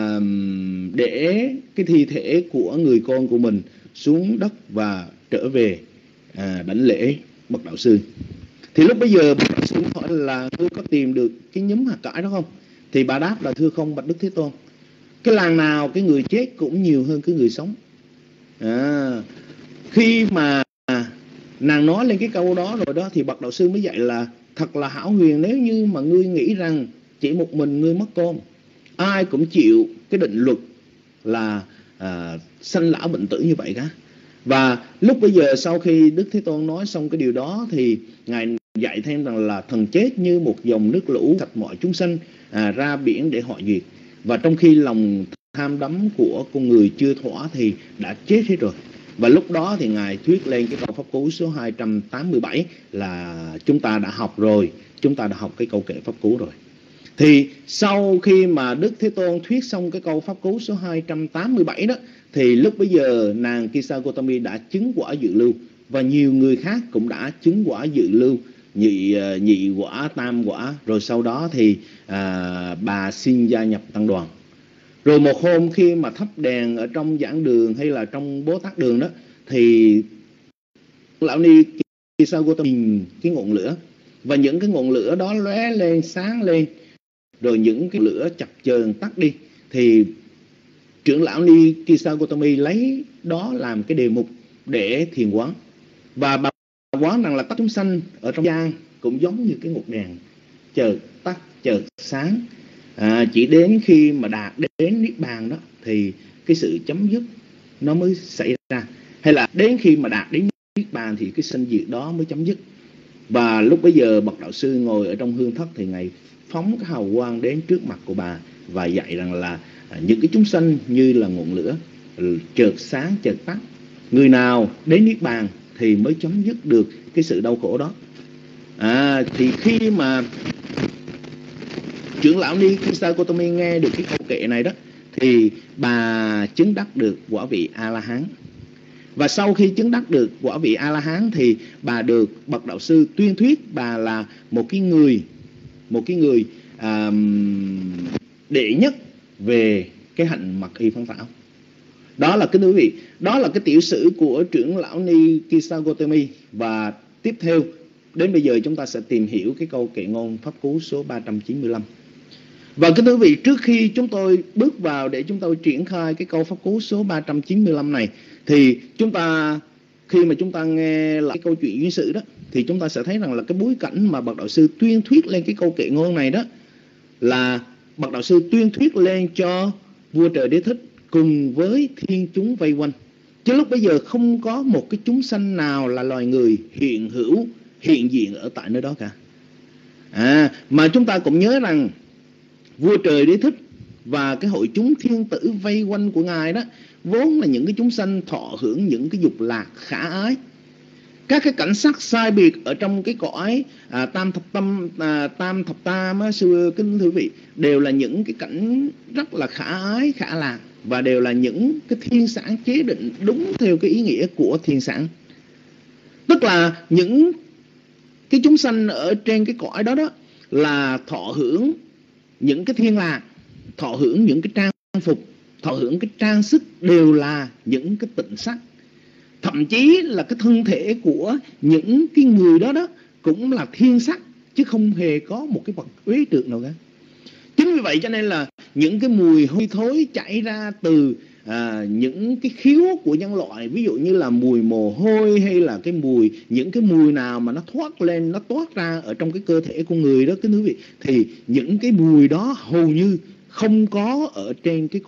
để cái thi thể của người con của mình xuống đất và trở về đảnh lễ bậc đạo sư. Thì lúc bây giờ bậc đạo sư hỏi là tôi có tìm được cái nhúm hạt cải đó không? Thì bà đáp là thưa không bạch Đức Thế Tôn. Cái làng nào cái người chết cũng nhiều hơn cái người sống. Khi mà nàng nói lên cái câu đó rồi đó thì bậc đạo sư mới dạy là thật là hão huyền nếu như mà ngươi nghĩ rằng chỉ một mình ngươi mất con, ai cũng chịu cái định luật là sanh lão bệnh tử như vậy cả. Và lúc bây giờ sau khi Đức Thế Tôn nói xong cái điều đó thì Ngài dạy thêm rằng là thần chết như một dòng nước lũ sạch mọi chúng sanh ra biển để họ diệt. Và trong khi lòng tham đắm của con người chưa thỏa thì đã chết hết rồi. Và lúc đó thì Ngài thuyết lên cái câu pháp cú số 287 là chúng ta đã học rồi, chúng ta đã học cái câu kệ pháp cú rồi. Thì sau khi mà Đức Thế Tôn thuyết xong cái câu pháp cú số 287 đó, thì lúc bấy giờ nàng Kisa Gotami đã chứng quả dự lưu, và nhiều người khác cũng đã chứng quả dự lưu, nhị quả, tam quả. Rồi sau đó thì bà xin gia nhập tăng đoàn. Rồi một hôm khi mà thắp đèn ở trong giảng đường hay là trong Bố Tát đường đó, thì lão ni Kisa Gotami nhìn cái ngọn lửa, và những cái ngọn lửa đó lóe lên, sáng lên, rồi những cái lửa chập chờn tắt đi. Thì trưởng lão ni Kisa Gotami lấy đó làm cái đề mục để thiền quán. Và bà quán rằng là tất chúng sanh ở trong gian cũng giống như cái ngọn đèn, chợt tắt chợt sáng. Chỉ đến khi mà đạt đến Niết Bàn đó thì cái sự chấm dứt nó mới xảy ra. Hay là đến khi mà đạt đến Niết Bàn thì cái sanh diệt đó mới chấm dứt. Và lúc bấy giờ bậc đạo sư ngồi ở trong hương thất thì Ngài phóng cái hào quang đến trước mặt của bà và dạy rằng là những cái chúng sanh như là ngọn lửa, chợt sáng chợt tắt. Người nào đến Niết Bàn thì mới chấm dứt được cái sự đau khổ đó. Thì khi mà trưởng lão ni Kisa Gotami nghe được cái câu kệ này đó thì bà chứng đắc được quả vị A-la-hán. Và sau khi chứng đắc được quả vị A-la-hán thì bà được bậc đạo sư tuyên thuyết bà là một cái người đệ nhất về cái hạnh mặc y phóng tảo. Đó là cái quý vị, đó là cái tiểu sử của trưởng lão ni Kisa Gotami. Và tiếp theo đến bây giờ chúng ta sẽ tìm hiểu cái câu kệ ngôn pháp cú số 395. Và kính thưa quý vị, trước khi chúng tôi bước vào để chúng tôi triển khai cái câu pháp cú số 395 này, thì chúng ta khi mà chúng ta nghe lại cái câu chuyện duyên sự đó, thì chúng ta sẽ thấy rằng là cái bối cảnh mà bậc đạo sư tuyên thuyết lên cái câu kệ ngôn này đó là bậc đạo sư tuyên thuyết lên cho vua Trời Đế Thích cùng với thiên chúng vây quanh. Chứ lúc bây giờ không có một cái chúng sanh nào là loài người hiện diện ở tại nơi đó cả. Mà chúng ta cũng nhớ rằng vua Trời Đế Thích và cái hội chúng thiên tử vây quanh của Ngài đó vốn là những cái chúng sanh thọ hưởng những cái dục lạc khả ái. Các cái cảnh sắc sai biệt ở trong cái cõi tam thập tam xưa kính thưa quý vị, đều là những cái cảnh rất là khả ái, khả lạc, và đều là những cái thiên sản chế định đúng theo cái ý nghĩa của thiên sản. Tức là những cái chúng sanh ở trên cái cõi đó đó là thọ hưởng những cái thiên lạc, thọ hưởng những cái trang phục, thọ hưởng cái trang sức đều là những cái tịnh sắc. Thậm chí là cái thân thể của những cái người đó cũng là thiên sắc, chứ không hề có một cái vật uế trượt nào cả. Chính vì vậy cho nên là những cái mùi hôi thối chảy ra từ những cái khiếu của nhân loại, ví dụ như là mùi mồ hôi hay là những cái mùi nào mà nó thoát lên, nó toát ra ở trong cái cơ thể của người đó, kính thưa quý vị, thì những cái mùi đó hầu như không có ở trên cái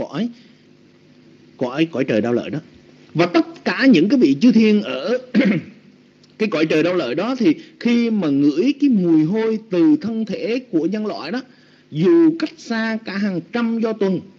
cõi trời Đao Lợi đó. Và tất cả những cái vị chư thiên ở cái cõi trời Đao Lợi đó, thì khi mà ngửi cái mùi hôi từ thân thể của nhân loại đó, dù cách xa cả hàng trăm do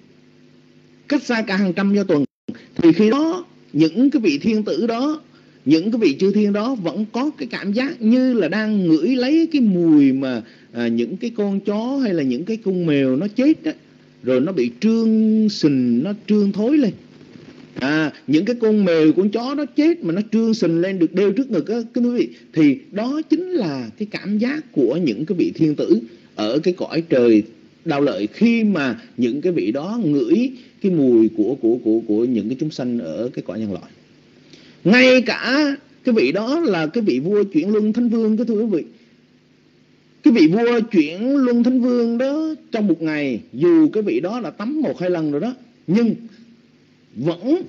tuần, thì khi đó những cái vị thiên tử đó, những cái vị chư thiên đó vẫn có cái cảm giác như là đang ngửi lấy cái mùi mà những cái con chó hay là những cái con mèo nó chết đó, rồi nó bị trương sình, nó trương thối lên. Những cái con mèo, con chó nó chết mà nó trương sình lên được đeo trước ngực á, quý vị, thì đó chính là cái cảm giác của những cái vị thiên tử ở cái cõi trời Đao Lợi, khi mà những cái vị đó ngửi cái mùi của những cái chúng sanh ở cái cõi nhân loại. Ngay cả cái vị đó là cái vị vua chuyển luân thánh vương, cái thưa quý vị, cái vị vua chuyển luân thánh vương đó, trong một ngày dù cái vị đó là tắm 1-2 lần rồi đó, nhưng vẫn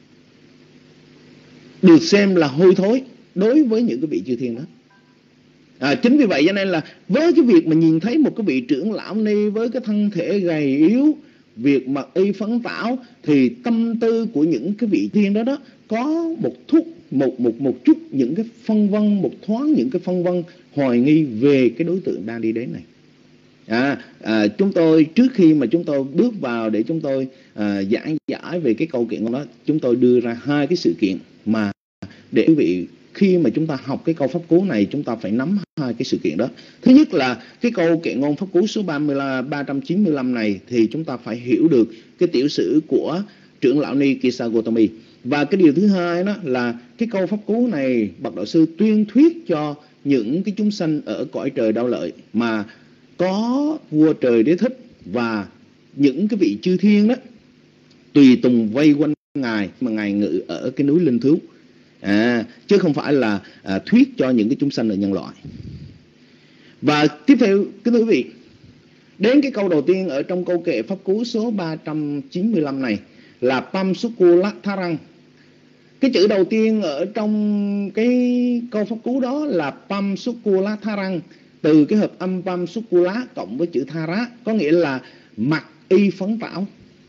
được xem là hôi thối đối với những cái vị chư thiên đó. Chính vì vậy cho nên là với cái việc mà nhìn thấy một cái vị trưởng lão ni với cái thân thể gầy yếu, việc mặc y phấn tảo, thì tâm tư của những cái vị thiên đó có một chút những cái phân vân, một thoáng những cái phân vân hoài nghi về cái đối tượng đang đi đến này. Chúng tôi trước khi mà chúng tôi bước vào để chúng tôi giảng giải về cái câu kiện đó, chúng tôi đưa ra 2 cái sự kiện mà để quý vị khi mà chúng ta học cái câu pháp cú này, chúng ta phải nắm 2 cái sự kiện đó. Thứ nhất là cái câu kệ ngôn pháp cú số 395 này, thì chúng ta phải hiểu được cái tiểu sử của trưởng lão ni Kisa Gotami. Và cái điều thứ hai đó là cái câu pháp cú này bậc đạo sư tuyên thuyết cho những cái chúng sanh ở cõi trời Đao Lợi mà có vua trời Đế Thích và những cái vị chư thiên đó tùy tùng vây quanh ngài mà ngài ngự ở cái núi Linh Thứu, chứ không phải là thuyết cho những cái chúng sanh ở nhân loại. Và tiếp theo kính thưa quý vị, đến cái câu đầu tiên ở trong câu kệ pháp cú số 395 này là Pam Sukula Tharang. Cái chữ đầu tiên ở trong cái câu pháp cú đó là Pam Sukula Tharang, từ cái hợp âm Pam Sukula cộng với chữ Thara, có nghĩa là mặc y phấn tảo.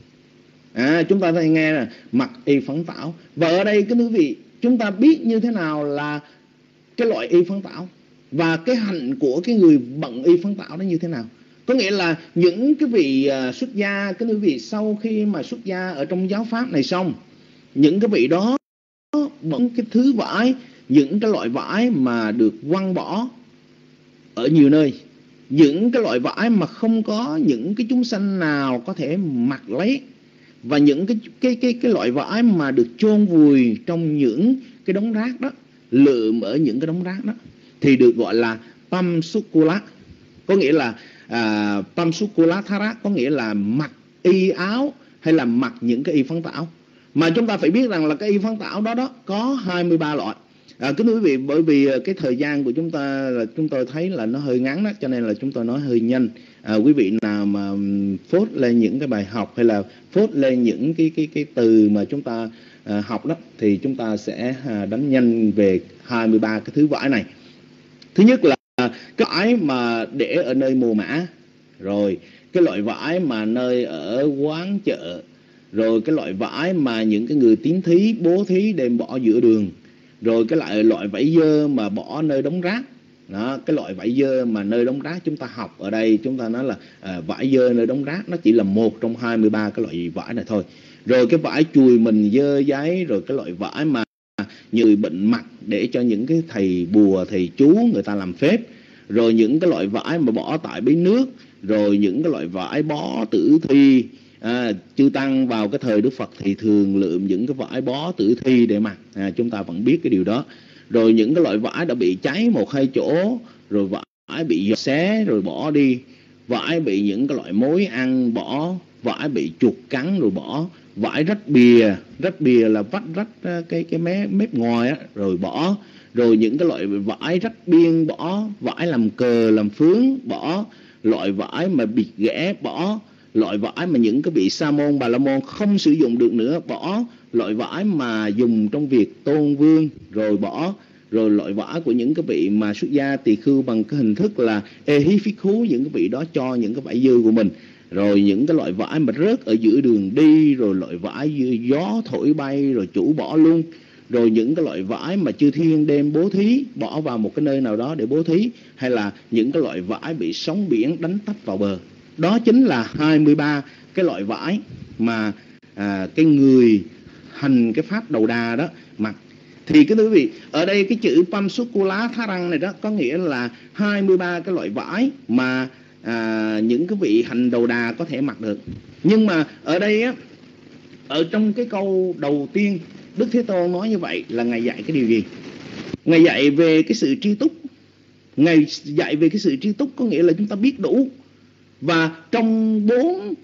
Chúng ta thấy nghe là mặc y phấn tảo. Và ở đây kính thưa quý vị, chúng ta biết như thế nào là cái loại y phấn tảo và cái hạnh của cái người bận y phấn tảo đó như thế nào. Có nghĩa là những cái vị xuất gia, cái quý vị sau khi mà xuất gia ở trong giáo pháp này xong, những cái vị đó bận cái thứ vải, những cái loại vải mà được quăng bỏ ở nhiều nơi, những cái loại vải mà không có những cái chúng sanh nào có thể mặc lấy, và những cái loại vải mà được chôn vùi trong những cái đống rác đó, lượm ở những cái đống rác đó, thì được gọi là Pam Sukula. Có nghĩa là Pam Sukula Thara, có nghĩa là mặc y áo hay là mặc những cái y phấn tảo. Mà chúng ta phải biết rằng là cái y phấn tảo đó có 23 loại. Kính thưa quý vị, bởi vì cái thời gian của chúng ta là chúng tôi thấy là nó hơi ngắn đó, cho nên là chúng tôi nói hơi nhanh. Quý vị nào mà phốt lên những cái bài học hay là phốt lên những cái từ mà chúng ta học đó, thì chúng ta sẽ đánh nhanh về 23 cái thứ vải này. Thứ nhất là cái vải mà để ở nơi mồ mã, rồi cái loại vải mà nơi ở quán chợ, rồi cái loại vải mà những cái người tín thí, bố thí đem bỏ giữa đường, rồi cái loại vải dơ mà bỏ nơi đống rác. Đó, cái loại vải dơ mà nơi đống rác chúng ta học ở đây, chúng ta nói là vải dơ nơi đống rác, nó chỉ là một trong 23 cái loại vải này thôi. Rồi cái vải chùi mình dơ giấy, rồi cái loại vải mà người bệnh mặc để cho những cái thầy bùa, thầy chú người ta làm phép, rồi những cái loại vải mà bỏ tại bến nước, rồi những cái loại vải bó tử thi. Chư tăng vào cái thời Đức Phật thì thường lượm những cái vải bó tử thi để mặc, chúng ta vẫn biết cái điều đó. Rồi những cái loại vải đã bị cháy 1-2 chỗ, rồi vải bị xé rồi bỏ đi, vải bị những cái loại mối ăn bỏ vải bị chuột cắn rồi bỏ, vải rách bìa là vách rách cái mép ngoài á, rồi bỏ, rồi những cái loại vải rách biên bỏ, vải làm cờ làm phướng bỏ, loại vải mà bịt ghẻ bỏ, loại vải mà những cái vị sa môn bà la môn không sử dụng được nữa bỏ, loại vải mà dùng trong việc tôn vương rồi bỏ, rồi loại vải của những cái vị mà xuất gia tỳ khưu bằng cái hình thức là ê hí phí khú, những cái vị đó cho những cái vải dư của mình, rồi những cái loại vải mà rớt ở giữa đường đi, rồi loại vải gió thổi bay rồi chủ bỏ luôn, rồi những cái loại vải mà chư thiên đem bố thí bỏ vào một cái nơi nào đó để bố thí, hay là những cái loại vải bị sóng biển đánh tấp vào bờ. Đó chính là 23 cái loại vải mà cái người hành cái pháp đầu đà đó mặc. Thì cái quý vị, ở đây cái chữ Pamsukula Tharang này đó có nghĩa là 23 cái loại vải mà những cái vị hành đầu đà có thể mặc được. Nhưng mà ở đây á, ở trong cái câu đầu tiên Đức Thế Tôn nói như vậy là Ngài dạy cái điều gì? Ngài dạy về cái sự tri túc. Ngài dạy về cái sự tri túc có nghĩa là chúng ta biết đủ. Và trong bốn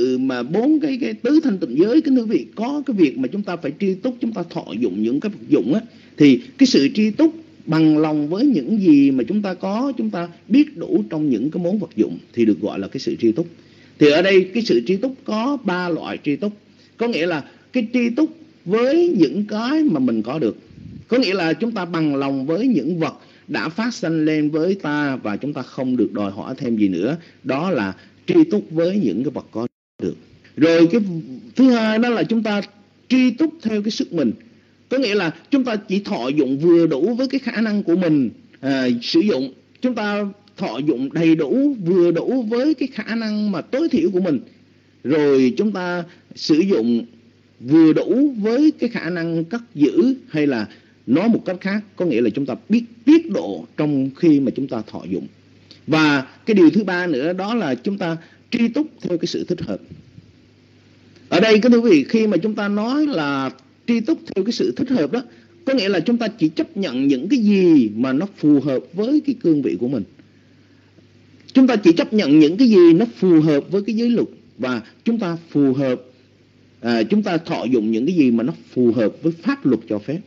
cái tứ thanh tịnh giới, cái quý vị, có cái việc mà chúng ta phải tri túc, chúng ta thọ dụng những cái vật dụng á, thì cái sự tri túc bằng lòng với những gì mà chúng ta có, chúng ta biết đủ trong những cái món vật dụng thì được gọi là cái sự tri túc. Thì ở đây cái sự tri túc có 3 loại tri túc. Có nghĩa là cái tri túc với những cái mà mình có được, có nghĩa là chúng ta bằng lòng với những vật đã phát sanh lên với ta và chúng ta không được đòi hỏi thêm gì nữa. Đó là tri túc với những cái vật có được. Rồi cái thứ hai đó là chúng ta tri túc theo cái sức mình. Có nghĩa là chúng ta chỉ thọ dụng vừa đủ với cái khả năng của mình sử dụng. Chúng ta thọ dụng đầy đủ, vừa đủ với cái khả năng mà tối thiểu của mình. Rồi chúng ta sử dụng vừa đủ với cái khả năng cất giữ, hay là nói một cách khác, có nghĩa là chúng ta biết tiết độ trong khi mà chúng ta thọ dụng. Và cái điều thứ ba nữa đó là chúng ta tri túc theo cái sự thích hợp. Ở đây các quý vị, khi mà chúng ta nói là tri túc theo cái sự thích hợp đó, có nghĩa là chúng ta chỉ chấp nhận những cái gì mà nó phù hợp với cái cương vị của mình. Chúng ta chỉ chấp nhận những cái gì nó phù hợp với cái giới luật, và chúng ta phù hợp, chúng ta thọ dụng những cái gì mà nó phù hợp với pháp luật cho phép.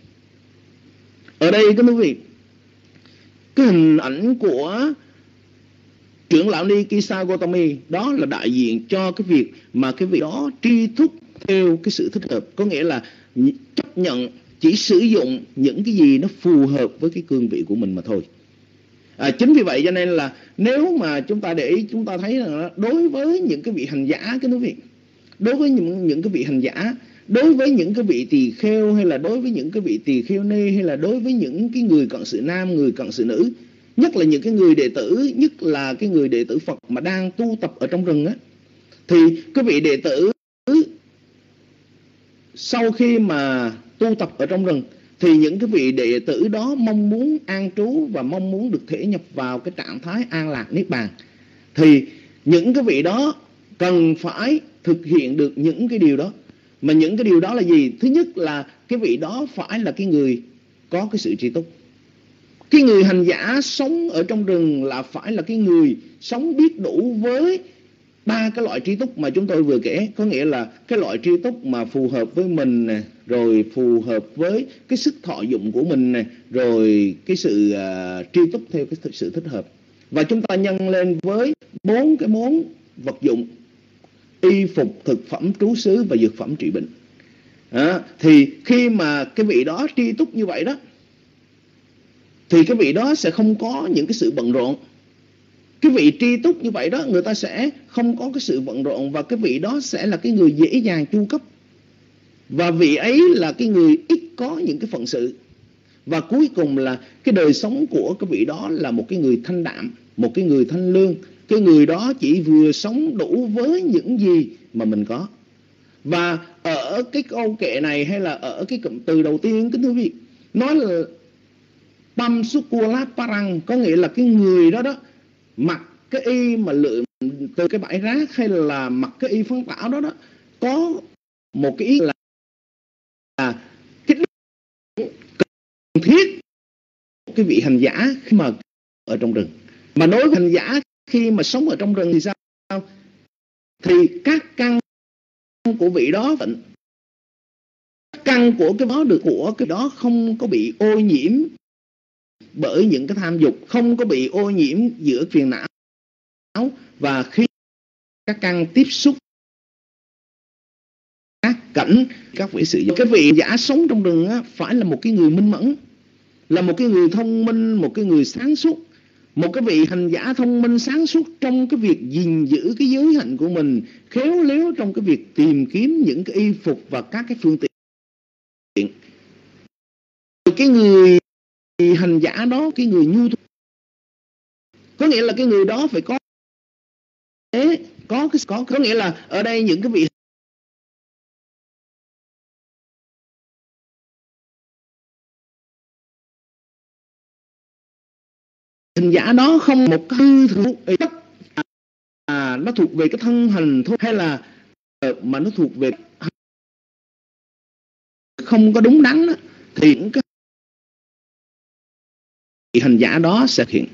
Ở đây các quý vị, cái hình ảnh của trưởng lão ni Kisa Gotami đó là đại diện cho cái việc mà cái vị đó tri thúc theo cái sự thích hợp. Có nghĩa là chấp nhận chỉ sử dụng những cái gì nó phù hợp với cái cương vị của mình mà thôi. Chính vì vậy cho nên là nếu mà chúng ta để ý, chúng ta thấy rằng đối với những cái vị hành giả, cái quý vị, đối với những cái vị hành giả, đối với những cái vị tỳ kheo, hay là đối với những cái vị tỳ kheo ni, hay là đối với những cái người cận sự nam, người cận sự nữ, nhất là những cái người đệ tử, nhất là cái người đệ tử Phật mà đang tu tập ở trong rừng á, thì cái vị đệ tử sau khi mà tu tập ở trong rừng thì những cái vị đệ tử đó mong muốn an trú và mong muốn được thể nhập vào cái trạng thái an lạc niết bàn, thì những cái vị đó cần phải thực hiện được những cái điều đó. Mà những cái điều đó là gì? Thứ nhất là cái vị đó phải là cái người có cái sự tri túc. Cái người hành giả sống ở trong rừng là phải là cái người sống biết đủ với 3 cái loại tri túc mà chúng tôi vừa kể. Có nghĩa là cái loại tri túc mà phù hợp với mình này, rồi phù hợp với cái sức thọ dụng của mình này, rồi cái sự tri túc theo cái sự thích hợp. Và chúng ta nhân lên với 4 cái món vật dụng: y phục, thực phẩm trú xứ và dược phẩm trị bệnh. Thì khi mà cái vị đó tri túc như vậy đó, thì cái vị đó sẽ không có những cái sự bận rộn. Cái vị tri túc như vậy đó, người ta sẽ không có cái sự bận rộn, và cái vị đó sẽ là cái người dễ dàng chu cấp. Và vị ấy là cái người ít có những cái phận sự. Và cuối cùng là cái đời sống của cái vị đó là một cái người thanh đạm, một cái người thanh lương. Cái người đó chỉ vừa sống đủ với những gì mà mình có. Và ở cái câu kệ này, hay là ở cái cụm từ đầu tiên, kính thưa quý vị, nói là Pamsukula Parang, có nghĩa là cái người đó đó mặc cái y mà lượm từ cái bãi rác, hay là mặc cái y phấn tảo đó đó, có một cái ý là cái cần thiết cái vị hành giả khi mà ở trong rừng. Mà đối với hành giả khi mà sống ở trong rừng thì sao? thì các căn của vị đó vẫn, căn của cái đó được của cái đó không có bị ô nhiễm bởi những cái tham dục, không có bị ô nhiễm giữa phiền não. Và khi các căn tiếp xúc các cảnh, các vị sử dụng, cái vị giả sống trong rừng á, phải là một cái người minh mẫn, là một cái người thông minh, một cái người sáng suốt, một cái vị hành giả thông minh sáng suốt trong cái việc gìn giữ cái giới hạnh của mình, khéo léo trong cái việc tìm kiếm những cái y phục và các cái phương tiện. Cái người hành giả đó, cái người nhu thuận, có nghĩa là cái người đó phải có nghĩa là ở đây những cái vị hành giả đó không một cái nó thuộc về cái thân hành thôi, hay là mà nó thuộc về không có đúng đắn đó, thì những cái hành giả đó sẽ hiện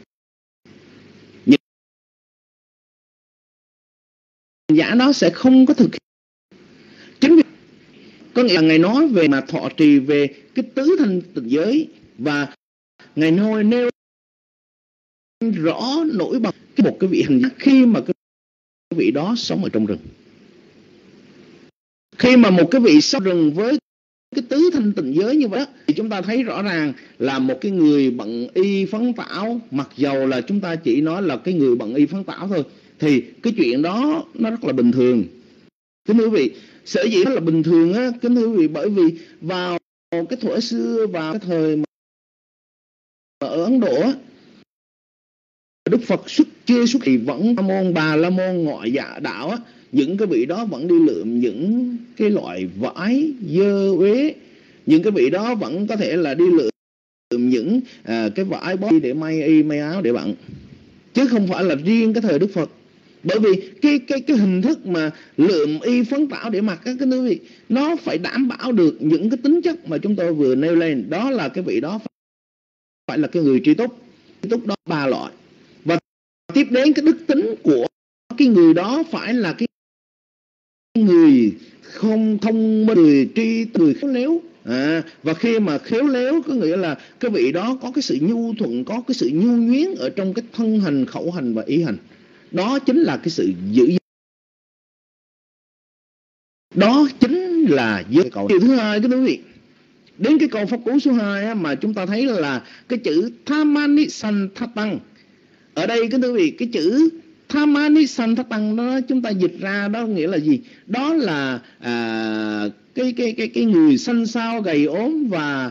giả đó sẽ không có thực hiện. Chính vì có nghĩa là Ngài nói về mà thọ trì về cái tứ thanh tịnh giới, và Ngài nêu rõ nổi bật một cái vị hành giả khi mà cái vị đó sống ở trong rừng. Khi mà một cái vị sống rừng với cái tứ thanh tịnh giới như vậy thì chúng ta thấy rõ ràng là một cái người bận y phấn tảo, mặc dầu là chúng ta chỉ nói là cái người bận y phấn tảo thôi, thì cái chuyện đó nó rất là bình thường. Kính thưa quý vị, sở dĩ nó là bình thường á, kính thưa quý vị, bởi vì vào cái thuở xưa, vào cái thời mà ở Ấn Độ á, Đức Phật chưa xuất thì vẫn môn Bà La Môn ngoại dạ đạo á, những cái vị đó vẫn đi lượm những cái loại vải dơ uế, những cái vị đó vẫn có thể là đi lượm những cái vải bó để may y may áo để bận, chứ không phải là riêng cái thời Đức Phật. Bởi vì cái hình thức mà lượm y phấn tảo để mặc, cái quý vị, nó phải đảm bảo được những cái tính chất mà chúng tôi vừa nêu lên. Đó là cái vị đó phải là cái người tri túc. Tri túc đó 3 loại. Và tiếp đến cái đức tính của cái người đó phải là cái người không thông minh, người tri, người khéo léo. Và khi mà khéo léo có nghĩa là cái vị đó có cái sự nhu thuận, có cái sự nhu nhuyến ở trong cái thân hành, khẩu hành và ý hành. Đó chính là cái sự giữ. Đó chính là giới cầu. Điều thứ hai, cái quý vị, đến cái câu pháp cú số 2 á, mà chúng ta thấy là cái chữ Thamani Santhatang. Ở đây cái quý vị, cái chữ Thamani Santhatang đó chúng ta dịch ra đó nghĩa là gì? Đó là cái người xanh xao gầy ốm và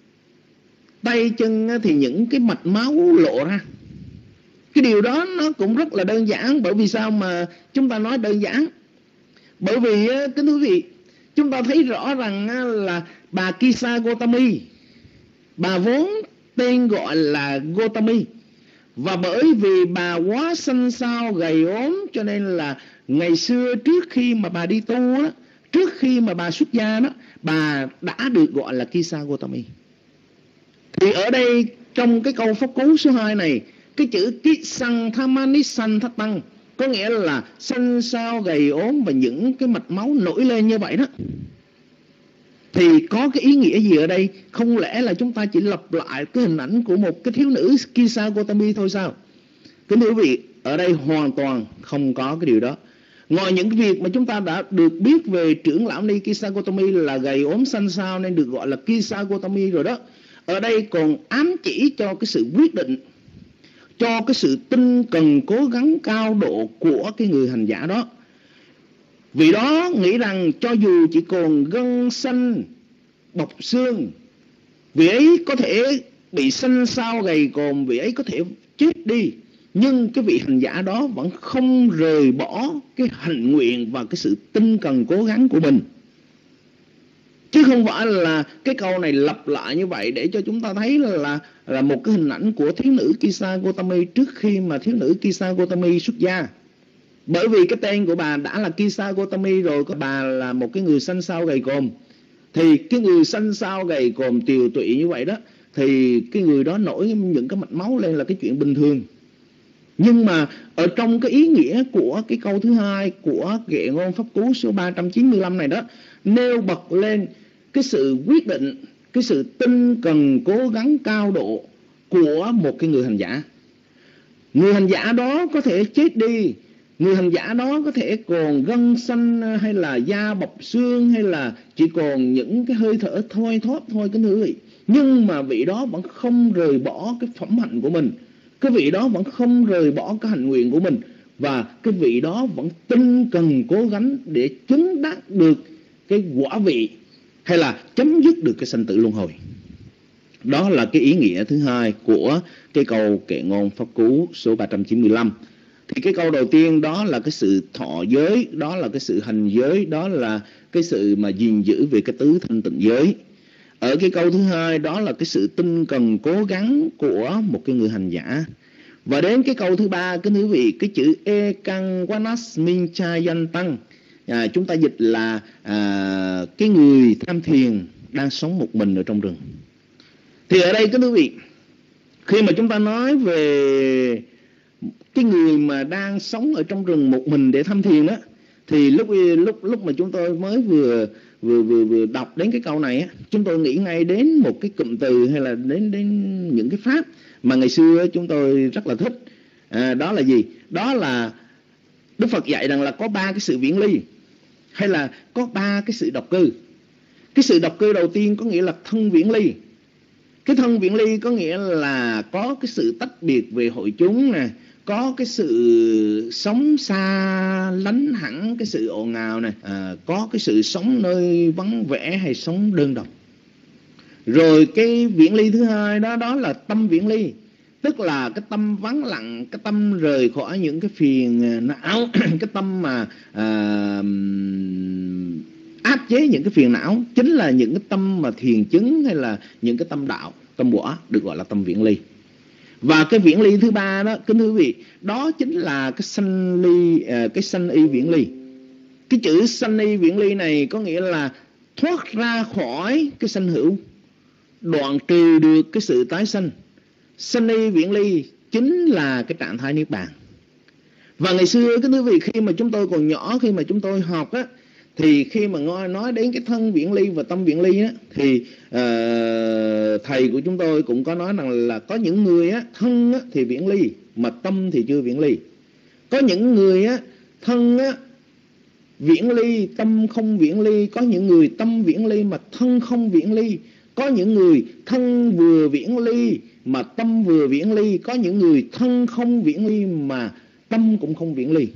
tay chân thì những cái mạch máu lộ ra. Cái điều đó nó cũng rất là đơn giản. Bởi vì sao mà chúng ta nói đơn giản? Bởi vì kính thưa quý vị, chúng ta thấy rõ rằng là bà Kisa Gotami, bà vốn tên gọi là Gotami, và bởi vì bà quá xanh xao gầy ốm cho nên là ngày xưa trước khi mà bà đi tu á, trước khi mà bà xuất gia đó, bà đã được gọi là Kisa Gotami. Thì ở đây trong cái câu pháp cú số 2 này, cái chữ Kisang Thamani Santhatang có nghĩa là xanh xao gầy ốm và những cái mạch máu nổi lên như vậy đó. Thì có cái ý nghĩa gì ở đây? Không lẽ là chúng ta chỉ lặp lại cái hình ảnh của một cái thiếu nữ Kisa Gotami thôi sao? Kính thưa quý vị, ở đây hoàn toàn không có cái điều đó. Ngoài những cái việc mà chúng ta đã được biết về trưởng lão ni Kisa Gotami là gầy ốm xanh xao nên được gọi là Kisa Gotami rồi đó, ở đây còn ám chỉ cho cái sự quyết định, cho cái sự tinh cần cố gắng cao độ của cái người hành giả đó. Vì đó nghĩ rằng cho dù chỉ còn gân xanh bọc xương, vị ấy có thể bị xanh xao gầy còm, vị ấy có thể chết đi, nhưng cái vị hành giả đó vẫn không rời bỏ cái hạnh nguyện và cái sự tinh cần cố gắng của mình. Chứ không phải là cái câu này lặp lại như vậy để cho chúng ta thấy là một cái hình ảnh của thiếu nữ Kisa Gotami trước khi mà thiếu nữ Kisa Gotami xuất gia. Bởi vì cái tên của bà đã là Kisa Gotami rồi, bà là một cái người xanh xao gầy còm. Thì cái người xanh xao gầy còm tiều tụy như vậy đó, thì cái người đó nổi những cái mạch máu lên là cái chuyện bình thường. Nhưng mà ở trong cái ý nghĩa của cái câu thứ hai của Kệ Ngôn Pháp Cú số 395 này đó, nêu bật lên cái sự quyết định, cái sự tinh cần cố gắng cao độ của một cái người hành giả. Người hành giả đó có thể chết đi, người hành giả đó có thể còn gân xanh hay là da bọc xương, hay là chỉ còn những cái hơi thở thoi thóp thôi kính thưa quý vị. Nhưng mà vị đó vẫn không rời bỏ cái phẩm hạnh của mình, cái vị đó vẫn không rời bỏ cái hạnh nguyện của mình, và cái vị đó vẫn tinh cần cố gắng để chứng đắc được cái quả vị, hay là chấm dứt được cái sanh tử luân hồi. Đó là cái ý nghĩa thứ hai của cái câu Kệ Ngôn Pháp Cú số 395. Thì cái câu đầu tiên đó là cái sự thọ giới, đó là cái sự hành giới, đó là cái sự mà gìn giữ về cái tứ thanh tịnh giới. Ở cái câu thứ hai đó là cái sự tinh cần cố gắng của một cái người hành giả. Và đến cái câu thứ ba, kính thưa quý vị, cái chữ Ekang Wanas Minh Cha Danh Tăng, chúng ta dịch là cái người tham thiền đang sống một mình ở trong rừng. Thì ở đây kính thưa quý vị, khi mà chúng ta nói về cái người mà đang sống ở trong rừng một mình để tham thiền đó, thì lúc mà chúng tôi mới vừa đọc đến cái câu này á, chúng tôi nghĩ ngay đến một cái cụm từ hay là đến những cái pháp mà ngày xưa chúng tôi rất là thích. Đó là gì? Đó là Đức Phật dạy rằng là có 3 cái sự viễn ly, hay là có 3 cái sự độc cư. Cái sự độc cư đầu tiên có nghĩa là thân viễn ly. Cái thân viễn ly có nghĩa là có cái sự tách biệt về hội chúng nè, có cái sự sống xa lánh hẳn cái sự ồn ào này, có cái sự sống nơi vắng vẻ hay sống đơn độc. Rồi cái viễn ly thứ hai đó là tâm viễn ly, tức là cái tâm vắng lặng, cái tâm rời khỏi những cái phiền não, cái tâm mà áp chế những cái phiền não, chính là những cái tâm mà thiền chứng hay là những cái tâm đạo, tâm quả, được gọi là tâm viễn ly. Và cái viễn ly thứ ba đó, kính thưa quý vị, đó chính là cái sanh ly, cái sanh y viễn ly. Cái chữ sanh y viễn ly này có nghĩa là thoát ra khỏi cái sanh hữu, đoạn trừ được cái sự tái sanh. Sanh y viễn ly chính là cái trạng thái niết bàn. Và ngày xưa kính thưa quý vị, khi mà chúng tôi còn nhỏ, khi mà chúng tôi học á, thì khi mà nói đến cái thân viễn ly và tâm viễn ly á, thì thầy của chúng tôi cũng có nói rằng là có những người á, thân á, thì viễn ly mà tâm thì chưa viễn ly. Có những người á, thân á, viễn ly, tâm không viễn ly. Có những người tâm viễn ly mà thân không viễn ly. Có những người thân vừa viễn ly mà tâm vừa viễn ly. Có những người thân không viễn ly mà tâm cũng không viễn ly.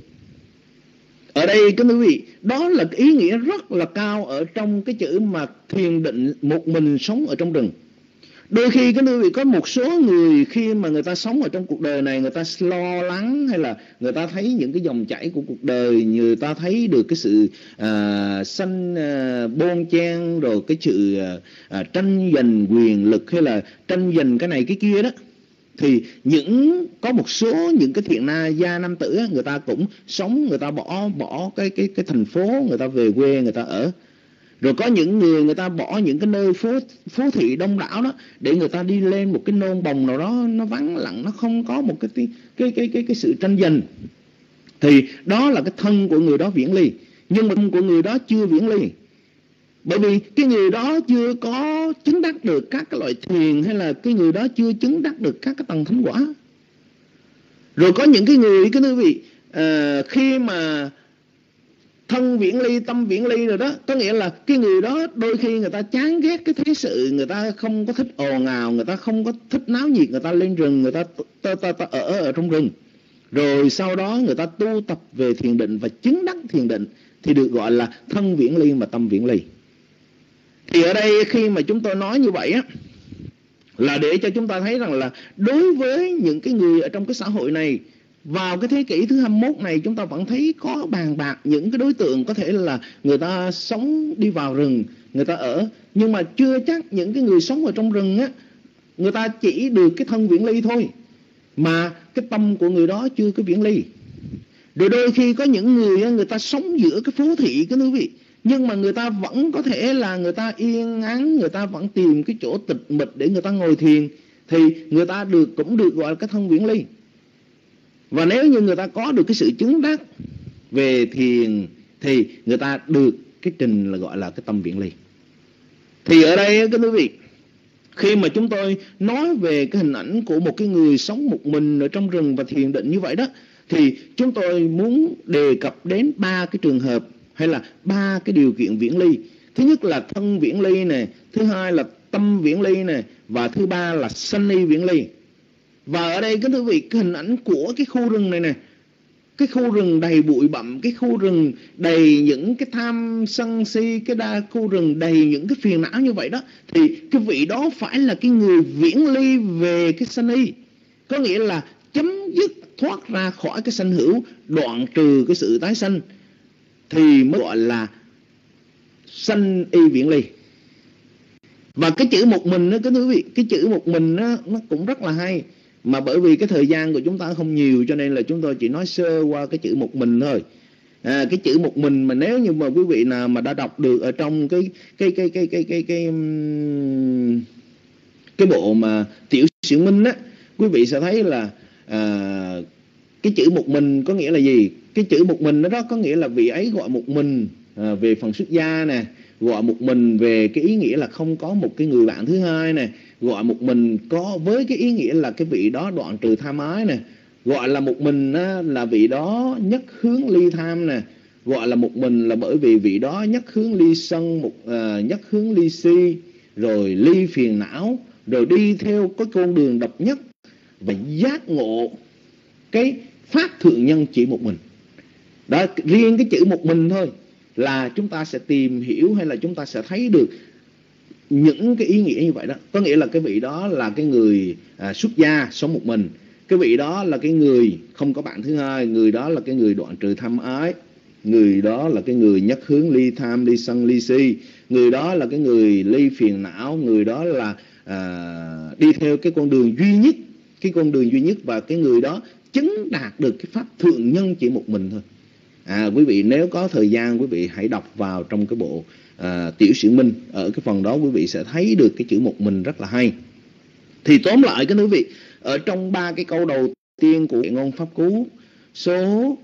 Ở đây kính thưa quý vị, đó là cái ý nghĩa rất là cao ở trong cái chữ mà thiền định một mình sống ở trong rừng. Đôi khi kính thưa quý vị, có một số người khi mà người ta sống ở trong cuộc đời này, người ta lo lắng, hay là người ta thấy những cái dòng chảy của cuộc đời, người ta thấy được cái sự sanh bon chen, rồi cái sự tranh giành quyền lực, hay là tranh giành cái này cái kia đó, thì có một số những cái thiện gia nam tử á, người ta cũng sống, người ta bỏ cái thành phố, người ta về quê người ta ở. Rồi có những người ta bỏ những cái nơi phố thị đông đảo đó để người ta đi lên một cái nôn bồng nào đó, nó vắng lặng, nó không có một cái sự tranh giành. Thì đó là cái thân của người đó viễn ly, nhưng mà thân của người đó chưa viễn ly. Bởi vì cái người đó chưa có chứng đắc được các cái loại thiền, hay là cái người đó chưa chứng đắc được các cái tầng thánh quả. Rồi có những cái người, cái quý vị, khi mà thân viễn ly, tâm viễn ly rồi đó, có nghĩa là cái người đó đôi khi người ta chán ghét cái thế sự, người ta không có thích ồn ào, người ta không có thích náo nhiệt, người ta lên rừng, người ta ở trong rừng. Rồi sau đó người ta tu tập về thiền định và chứng đắc thiền định, thì được gọi là thân viễn ly và tâm viễn ly. Thì ở đây khi mà chúng tôi nói như vậy á, là để cho chúng ta thấy rằng là đối với những cái người ở trong cái xã hội này, vào cái thế kỷ thứ 21 này, chúng ta vẫn thấy có bàn bạc những cái đối tượng có thể là người ta sống đi vào rừng, người ta ở, nhưng mà chưa chắc những cái người sống ở trong rừng á, người ta chỉ được cái thân viễn ly thôi, mà cái tâm của người đó chưa có viễn ly. Rồi đôi khi có những người ta sống giữa cái phố thị, cái quý vị, nhưng mà người ta vẫn có thể là người ta yên ắng, người ta vẫn tìm cái chỗ tịch mịch để người ta ngồi thiền, thì người ta cũng được gọi là cái thân viễn ly. Và nếu như người ta có được cái sự chứng đắc về thiền thì người ta được cái trình là gọi là cái tâm viễn ly. Thì ở đây các quý vị, khi mà chúng tôi nói về cái hình ảnh của một cái người sống một mình ở trong rừng và thiền định như vậy đó, thì chúng tôi muốn đề cập đến 3 cái trường hợp hay là 3 cái điều kiện viễn ly. Thứ nhất là thân viễn ly này, thứ hai là tâm viễn ly này, và thứ ba là sanh y viễn ly. Và ở đây các quý vị, cái hình ảnh của cái khu rừng này nè, cái khu rừng đầy bụi bặm, cái khu rừng đầy những cái tham sân si, khu rừng đầy những cái phiền não như vậy đó, thì cái vị đó phải là cái người viễn ly về cái sanh y, có nghĩa là chấm dứt thoát ra khỏi cái sanh hữu, đoạn trừ cái sự tái sanh, thì mới gọi là sanh y viễn ly. Và cái chữ một mình đó các quý vị, cái chữ một mình đó, nó cũng rất là hay, mà bởi vì cái thời gian của chúng ta không nhiều cho nên là chúng tôi chỉ nói sơ qua cái chữ một mình thôi. Cái chữ một mình mà nếu như mà quý vị nào mà đã đọc được ở trong cái bộ mà Tiểu Sử Minh á, quý vị sẽ thấy là cái chữ một mình có nghĩa là gì? Cái chữ một mình đó có nghĩa là vị ấy gọi một mình về phần xuất gia nè, gọi một mình về cái ý nghĩa là không có một cái người bạn thứ hai nè, gọi một mình có với cái ý nghĩa là cái vị đó đoạn trừ tham ái nè, gọi là một mình là vị đó nhất hướng ly tham nè, gọi là một mình là bởi vì vị đó nhất hướng ly sân, nhất hướng ly si, rồi ly phiền não, rồi đi theo cái con đường độc nhất và giác ngộ cái pháp thượng nhân chỉ một mình. Đó, riêng cái chữ một mình thôi là chúng ta sẽ tìm hiểu hay là chúng ta sẽ thấy được những cái ý nghĩa như vậy đó. Có nghĩa là cái vị đó là cái người xuất gia sống một mình, cái vị đó là cái người không có bạn thứ hai, người đó là cái người đoạn trừ tham ái, người đó là cái người nhất hướng ly tham, ly sân, ly si, người đó là cái người ly phiền não, người đó là đi theo cái con đường duy nhất, cái con đường duy nhất, và cái người đó chứng đạt được cái pháp thượng nhân chỉ một mình thôi. Quý vị nếu có thời gian quý vị hãy đọc vào trong cái bộ Tiểu Sử Minh, ở cái phần đó quý vị sẽ thấy được cái chữ một mình rất là hay. Thì tóm lại các quý vị, ở trong 3 cái câu đầu tiên của ngôn pháp cú số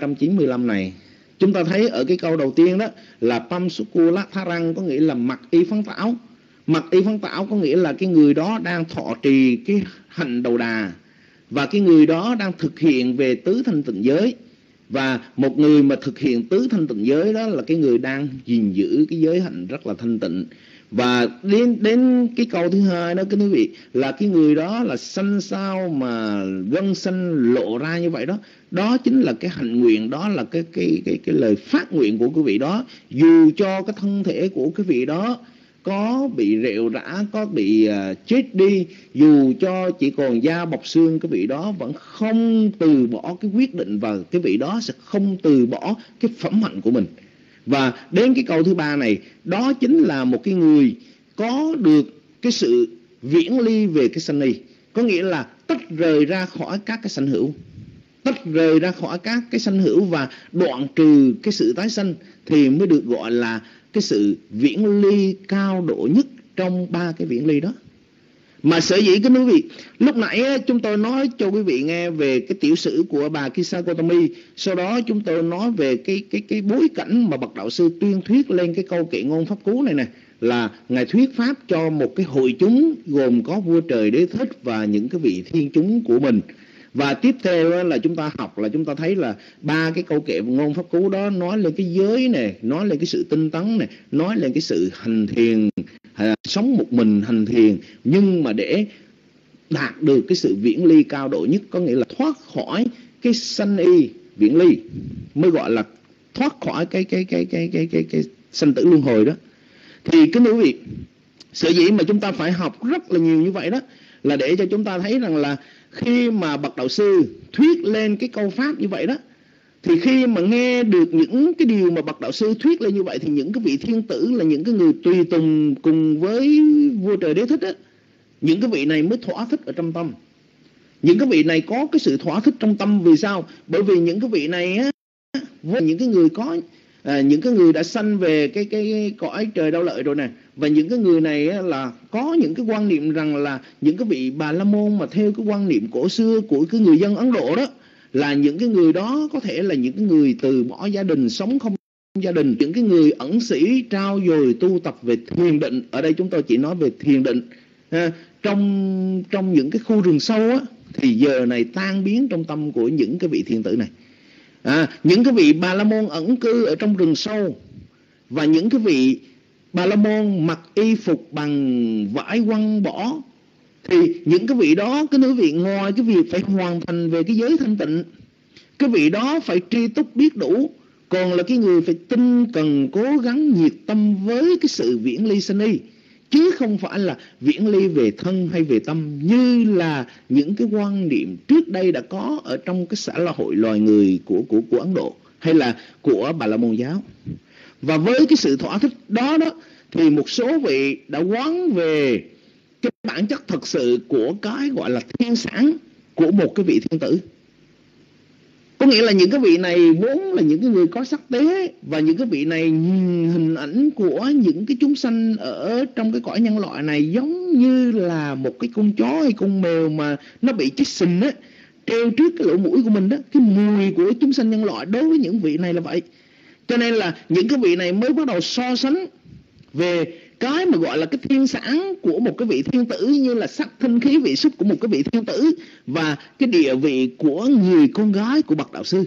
395 này, chúng ta thấy ở cái câu đầu tiên đó là Pam Sukula Tharang, có nghĩa là mặc y phấn tảo. Mặc y phấn tảo có nghĩa là cái người đó đang thọ trì cái hạnh đầu đà, và cái người đó đang thực hiện về tứ thanh tịnh giới. Và một người mà thực hiện tứ thanh tịnh giới đó là cái người đang gìn giữ cái giới hạnh rất là thanh tịnh. Và đến cái câu thứ hai đó các quý vị, là cái người đó là sanh sao mà gân sanh lộ ra như vậy đó. Đó chính là cái hạnh nguyện, đó là cái lời phát nguyện của quý vị đó. Dù cho cái thân thể của quý vị đó có bị rệu rã, có bị chết đi, dù cho chỉ còn da bọc xương, cái vị đó vẫn không từ bỏ cái quyết định, và cái vị đó sẽ không từ bỏ cái phẩm hạnh của mình. Và đến cái câu thứ ba này, đó chính là một cái người có được cái sự viễn ly về cái sanh y, có nghĩa là tách rời ra khỏi các cái sanh hữu, tách rời ra khỏi các cái sanh hữu và đoạn trừ cái sự tái sanh, thì mới được gọi là cái sự viễn ly cao độ nhất trong 3 cái viễn ly đó. Mà sở dĩ cái quý vị, lúc nãy chúng tôi nói cho quý vị nghe về cái tiểu sử của bà Kisa Gotami, sau đó chúng tôi nói về cái bối cảnh mà bậc đạo sư tuyên thuyết lên cái câu kệ ngôn pháp cú này nè, là ngài thuyết pháp cho một cái hội chúng gồm có vua trời Đế Thích và những cái vị thiên chúng của mình. Và tiếp theo là chúng ta học là chúng ta thấy là 3 cái câu kệ ngôn pháp cú đó nói lên cái giới này, nói lên cái sự tinh tấn này, nói lên cái sự hành thiền, sống một mình hành thiền, nhưng mà để đạt được cái sự viễn ly cao độ nhất, có nghĩa là thoát khỏi cái sanh y viễn ly, mới gọi là thoát khỏi cái sanh tử luân hồi đó. Thì cái quý vị, sở dĩ mà chúng ta phải học rất là nhiều như vậy đó, là để cho chúng ta thấy rằng là khi mà bậc đạo sư thuyết lên cái câu pháp như vậy đó, thì khi mà nghe được những cái điều mà bậc đạo sư thuyết lên như vậy, thì những cái vị thiên tử là những cái người tùy tùng cùng với vua trời Đế Thích á, những cái vị này mới thỏa thích ở trong tâm. Những cái vị này có cái sự thỏa thích trong tâm. Vì sao? Bởi vì những cái vị này á, với những cái người có những cái người đã sanh về cái cõi trời Đau Lợi rồi nè, và những cái người này á, là có những cái quan niệm rằng là những cái vị Bà La Môn mà theo cái quan niệm cổ xưa của cái người dân Ấn Độ đó, là những cái người đó có thể là những cái người từ bỏ gia đình, sống không gia đình, những cái người ẩn sĩ trao dồi tu tập về thiền định. Ở đây chúng tôi chỉ nói về thiền định. Trong những cái khu rừng sâu á, thì giờ này tan biến trong tâm của những cái vị thiền tử này. Những cái vị Bà La Môn ẩn cư ở trong rừng sâu, và những cái vị Bà La Môn mặc y phục bằng vải quăng bỏ, thì những cái vị đó, cái nữ vị ngoài cái việc phải hoàn thành về cái giới thanh tịnh, cái vị đó phải tri túc biết đủ, còn là cái người phải tinh cần cố gắng nhiệt tâm với cái sự viễn ly sanh y, chứ không phải là viễn ly về thân hay về tâm như là những cái quan niệm trước đây đã có ở trong cái xã hội loài người của Ấn Độ hay là của Bà La Môn giáo. Và với cái sự thỏa thích đó thì một số vị đã quán về cái bản chất thật sự của cái gọi là thiên sản của một cái vị thiên tử. Có nghĩa là những cái vị này vốn là những cái người có sắc tế, và những cái vị này nhìn hình ảnh của những cái chúng sanh ở trong cái cõi nhân loại này giống như là một cái con chó hay con mèo mà nó bị chích sình á, treo trước cái lỗ mũi của mình đó. Cái mùi của chúng sanh nhân loại đối với những vị này là vậy. Cho nên là những cái vị này mới bắt đầu so sánh về cái mà gọi là cái thiên sản của một cái vị thiên tử, như là sắc thanh khí vị xúc của một cái vị thiên tử, và cái địa vị của người con gái của bậc đạo sư.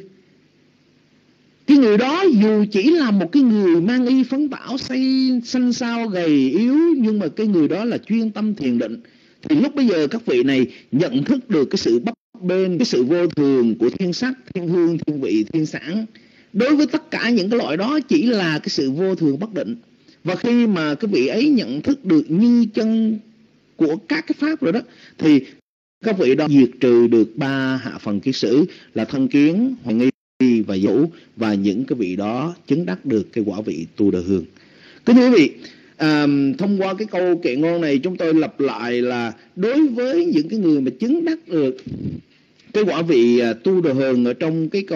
Cái người đó dù chỉ là một cái người mang y phấn tảo, xanh xao gầy yếu, nhưng mà cái người đó là chuyên tâm thiền định. Thì lúc bây giờ các vị này nhận thức được cái sự bấp bênh, cái sự vô thường của thiên sắc, thiên hương, thiên vị, thiên sản. Đối với tất cả những cái loại đó chỉ là cái sự vô thường bất định. Và khi mà cái vị ấy nhận thức được như chân của các cái pháp rồi đó, thì các vị đó diệt trừ được 3 hạ phần kiết sử là thân kiến, hoài nghi và vũ, và những cái vị đó chứng đắc được cái quả vị tu đà hương. Kính thưa quý vị, thông qua cái câu kệ ngôn này chúng tôi lặp lại là đối với những cái người mà chứng đắc được cái quả vị tu đà hương ở trong cái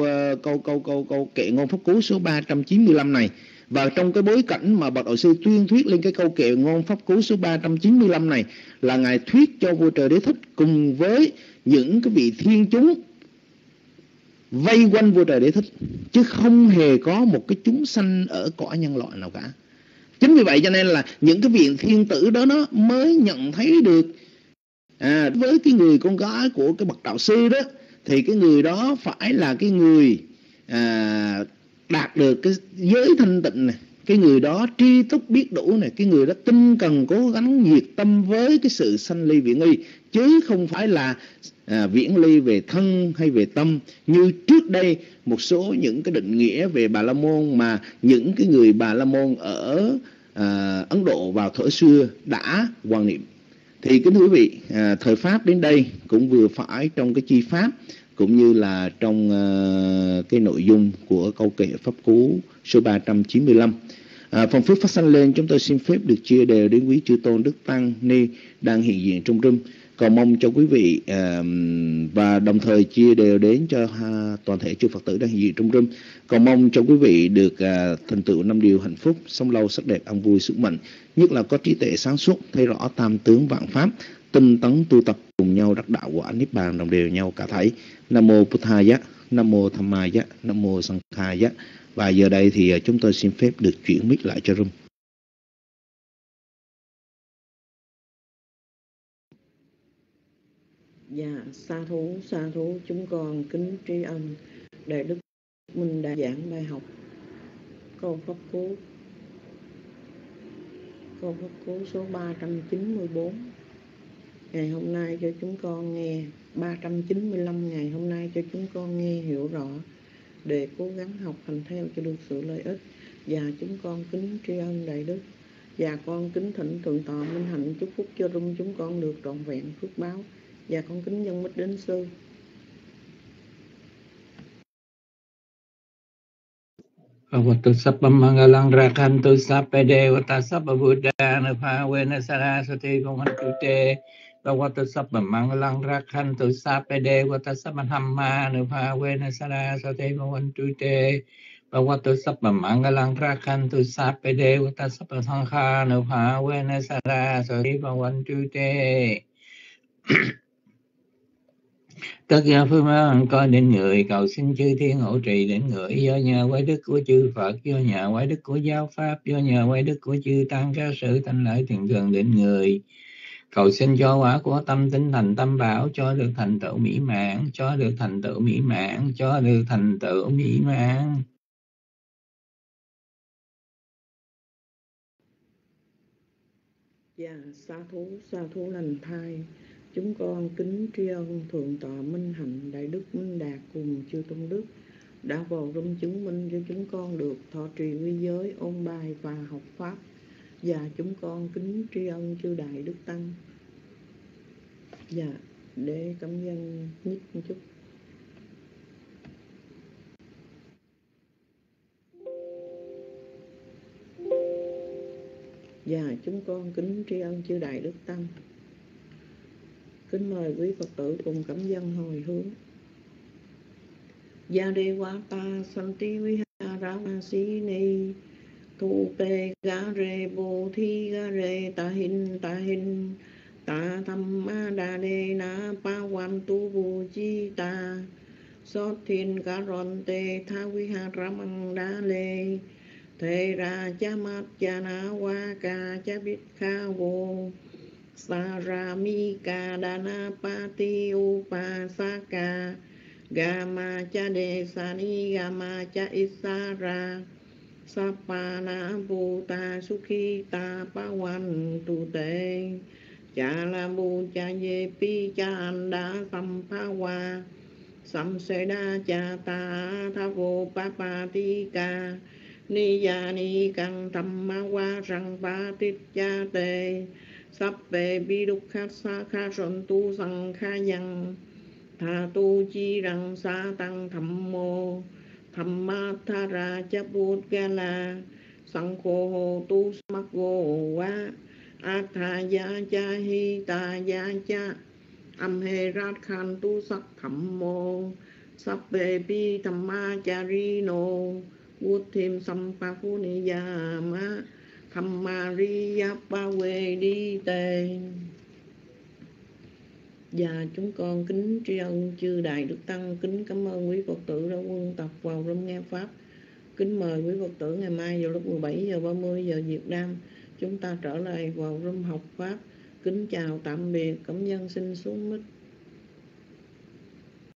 câu kệ ngôn pháp cú số 395 này, và trong cái bối cảnh mà bậc đạo sư tuyên thuyết lên cái câu kệ ngôn pháp cú số 395 này là ngài thuyết cho vua Trời Đế Thích cùng với những cái vị thiên chúng vây quanh vua Trời Đế Thích, chứ không hề có một cái chúng sanh ở cõi nhân loại nào cả. Chính vì vậy cho nên là những cái vị thiên tử đó nó mới nhận thấy được với cái người con gái của cái bậc đạo sư đó, thì cái người đó phải là cái người đạt được cái giới thanh tịnh này, cái người đó tri túc biết đủ này, cái người đó tinh cần cố gắng nhiệt tâm với cái sự sanh ly viễn ly, chứ không phải là viễn ly về thân hay về tâm như trước đây một số những cái định nghĩa về Bà La Môn mà những cái người Bà La Môn ở Ấn Độ vào thuở xưa đã quan niệm. Thì kính thưa quý vị, thời Pháp đến đây cũng vừa phải trong cái chi pháp cũng như là trong cái nội dung của câu kệ pháp cú số 395. Phần phước phát sanh lên, chúng tôi xin phép được chia đều đến quý chư tôn đức tăng ni đang hiện diện trong room. Còn mong cho quý vị và đồng thời chia đều đến cho toàn thể chư Phật tử đang hiện diện trong room. Còn mong cho quý vị được thành tựu 5 điều hạnh phúc, sống lâu sắc đẹp, an vui sức mạnh, nhất là có trí tuệ sáng suốt, thấy rõ tam tướng vạn pháp, tinh tấn tu tập, cùng nhau đắc đạo quả niết bàn, đồng đều nhau cả thảy. Nam mô Buddhaya, Nam mô Dhammaya, Nam mô Sanghaya. Và giờ đây thì chúng tôi xin phép được chuyển mic lại cho room. Dạ, sa thú chúng con kính tri ân Đại Đức Minh đã giảng bài học câu pháp cú số 394 ngày hôm nay cho chúng con nghe, 395 ngày hôm nay cho chúng con nghe hiểu rõ để cố gắng học hành theo cho được sự lợi ích. Và chúng con kính tri ân Đại Đức, và con kính thỉnh Thượng Tọa Minh Hạnh chúc phúc cho room chúng con được trọn vẹn phước báo, và con kính nhân mít đến sư. Bhagavato Sabba Mangalang Rakantu Sabba Devata Sabba Buddha Nupavena Saraswati Bhavantu Te. Bhagavato Sabba Mangalang Rakantu Sabba Devata Sabba Dhamma Nupavena Saraswati Bhavantu Te. Bhagavato Sabba Mangalang Rakantu Sabba Devata Sabba Sankha Nupavena Saraswati Bhavantu Te. Tất cả phương pháp có đến người, cầu xin chư thiên hộ trì đến người, do nhờ quái đức của chư Phật, do nhờ quái đức của giáo pháp, do nhờ quái đức của chư tăng các sự thanh lợi thiện cường đến người. Cầu xin cho quả của tâm tinh thành tâm bảo, cho được thành tựu mỹ mãn, cho được thành tựu mỹ mãn, cho được thành tựu mỹ mãn. Dạ, sa thú lành thai. Chúng con kính tri ân Thượng tọa Minh Hạnh, Đại đức Minh Đạt cùng chư tôn đức đã vào rung chứng minh cho chúng con được thọ trì quy giới, ôn bài và học pháp. Và chúng con kính tri ân chư Đại Đức Tăng. Dạ, để cảm dân nhích một chút. Dạ, chúng con kính tri ân chư Đại Đức Tăng. Kính mời quý Phật tử cùng cảm dân hồi hướng. Gia đề quá ta santi vihara si ni thu pe ga re bồ thi ga re ta hin ta tham ma đa đề na pa wan tu bu chi ta sốt thiên ca ron te tha vihara mang đa lê thế ra cha mát cha na wa ca cha bít kha vô Saramika dana pati upasaka Gama cha de sani gama cha isara Sapana bhuta sukhita pawan tu te Cha la bu cha ye pi cha anda sampawa Samseda cha ta thavo papatika Niyani kang thammawa sang patit cha te Sappe bidukkhasa kha tu sang kha yang Tha tu chi răng sa tăng thầm mô Thamma tha ra cha bút ga la Sang khô hồ tu smak gô wa Atha ya cha hi ta ya cha Am he rat khan tu sắc thầm mô Sappe pi thamma cha ri no Vút thêm sampa phu ni ya ma Thamma ri ya pa we đi tê. Và chúng con kính tri ân chư Đại Đức Tăng, kính cảm ơn quý Phật tử đã quân tập vào room nghe Pháp. Kính mời quý Phật tử ngày mai vào lúc 17:30 giờ Việt Nam, chúng ta trở lại vào room học Pháp. Kính chào tạm biệt, cảm ơn xin xuống mic.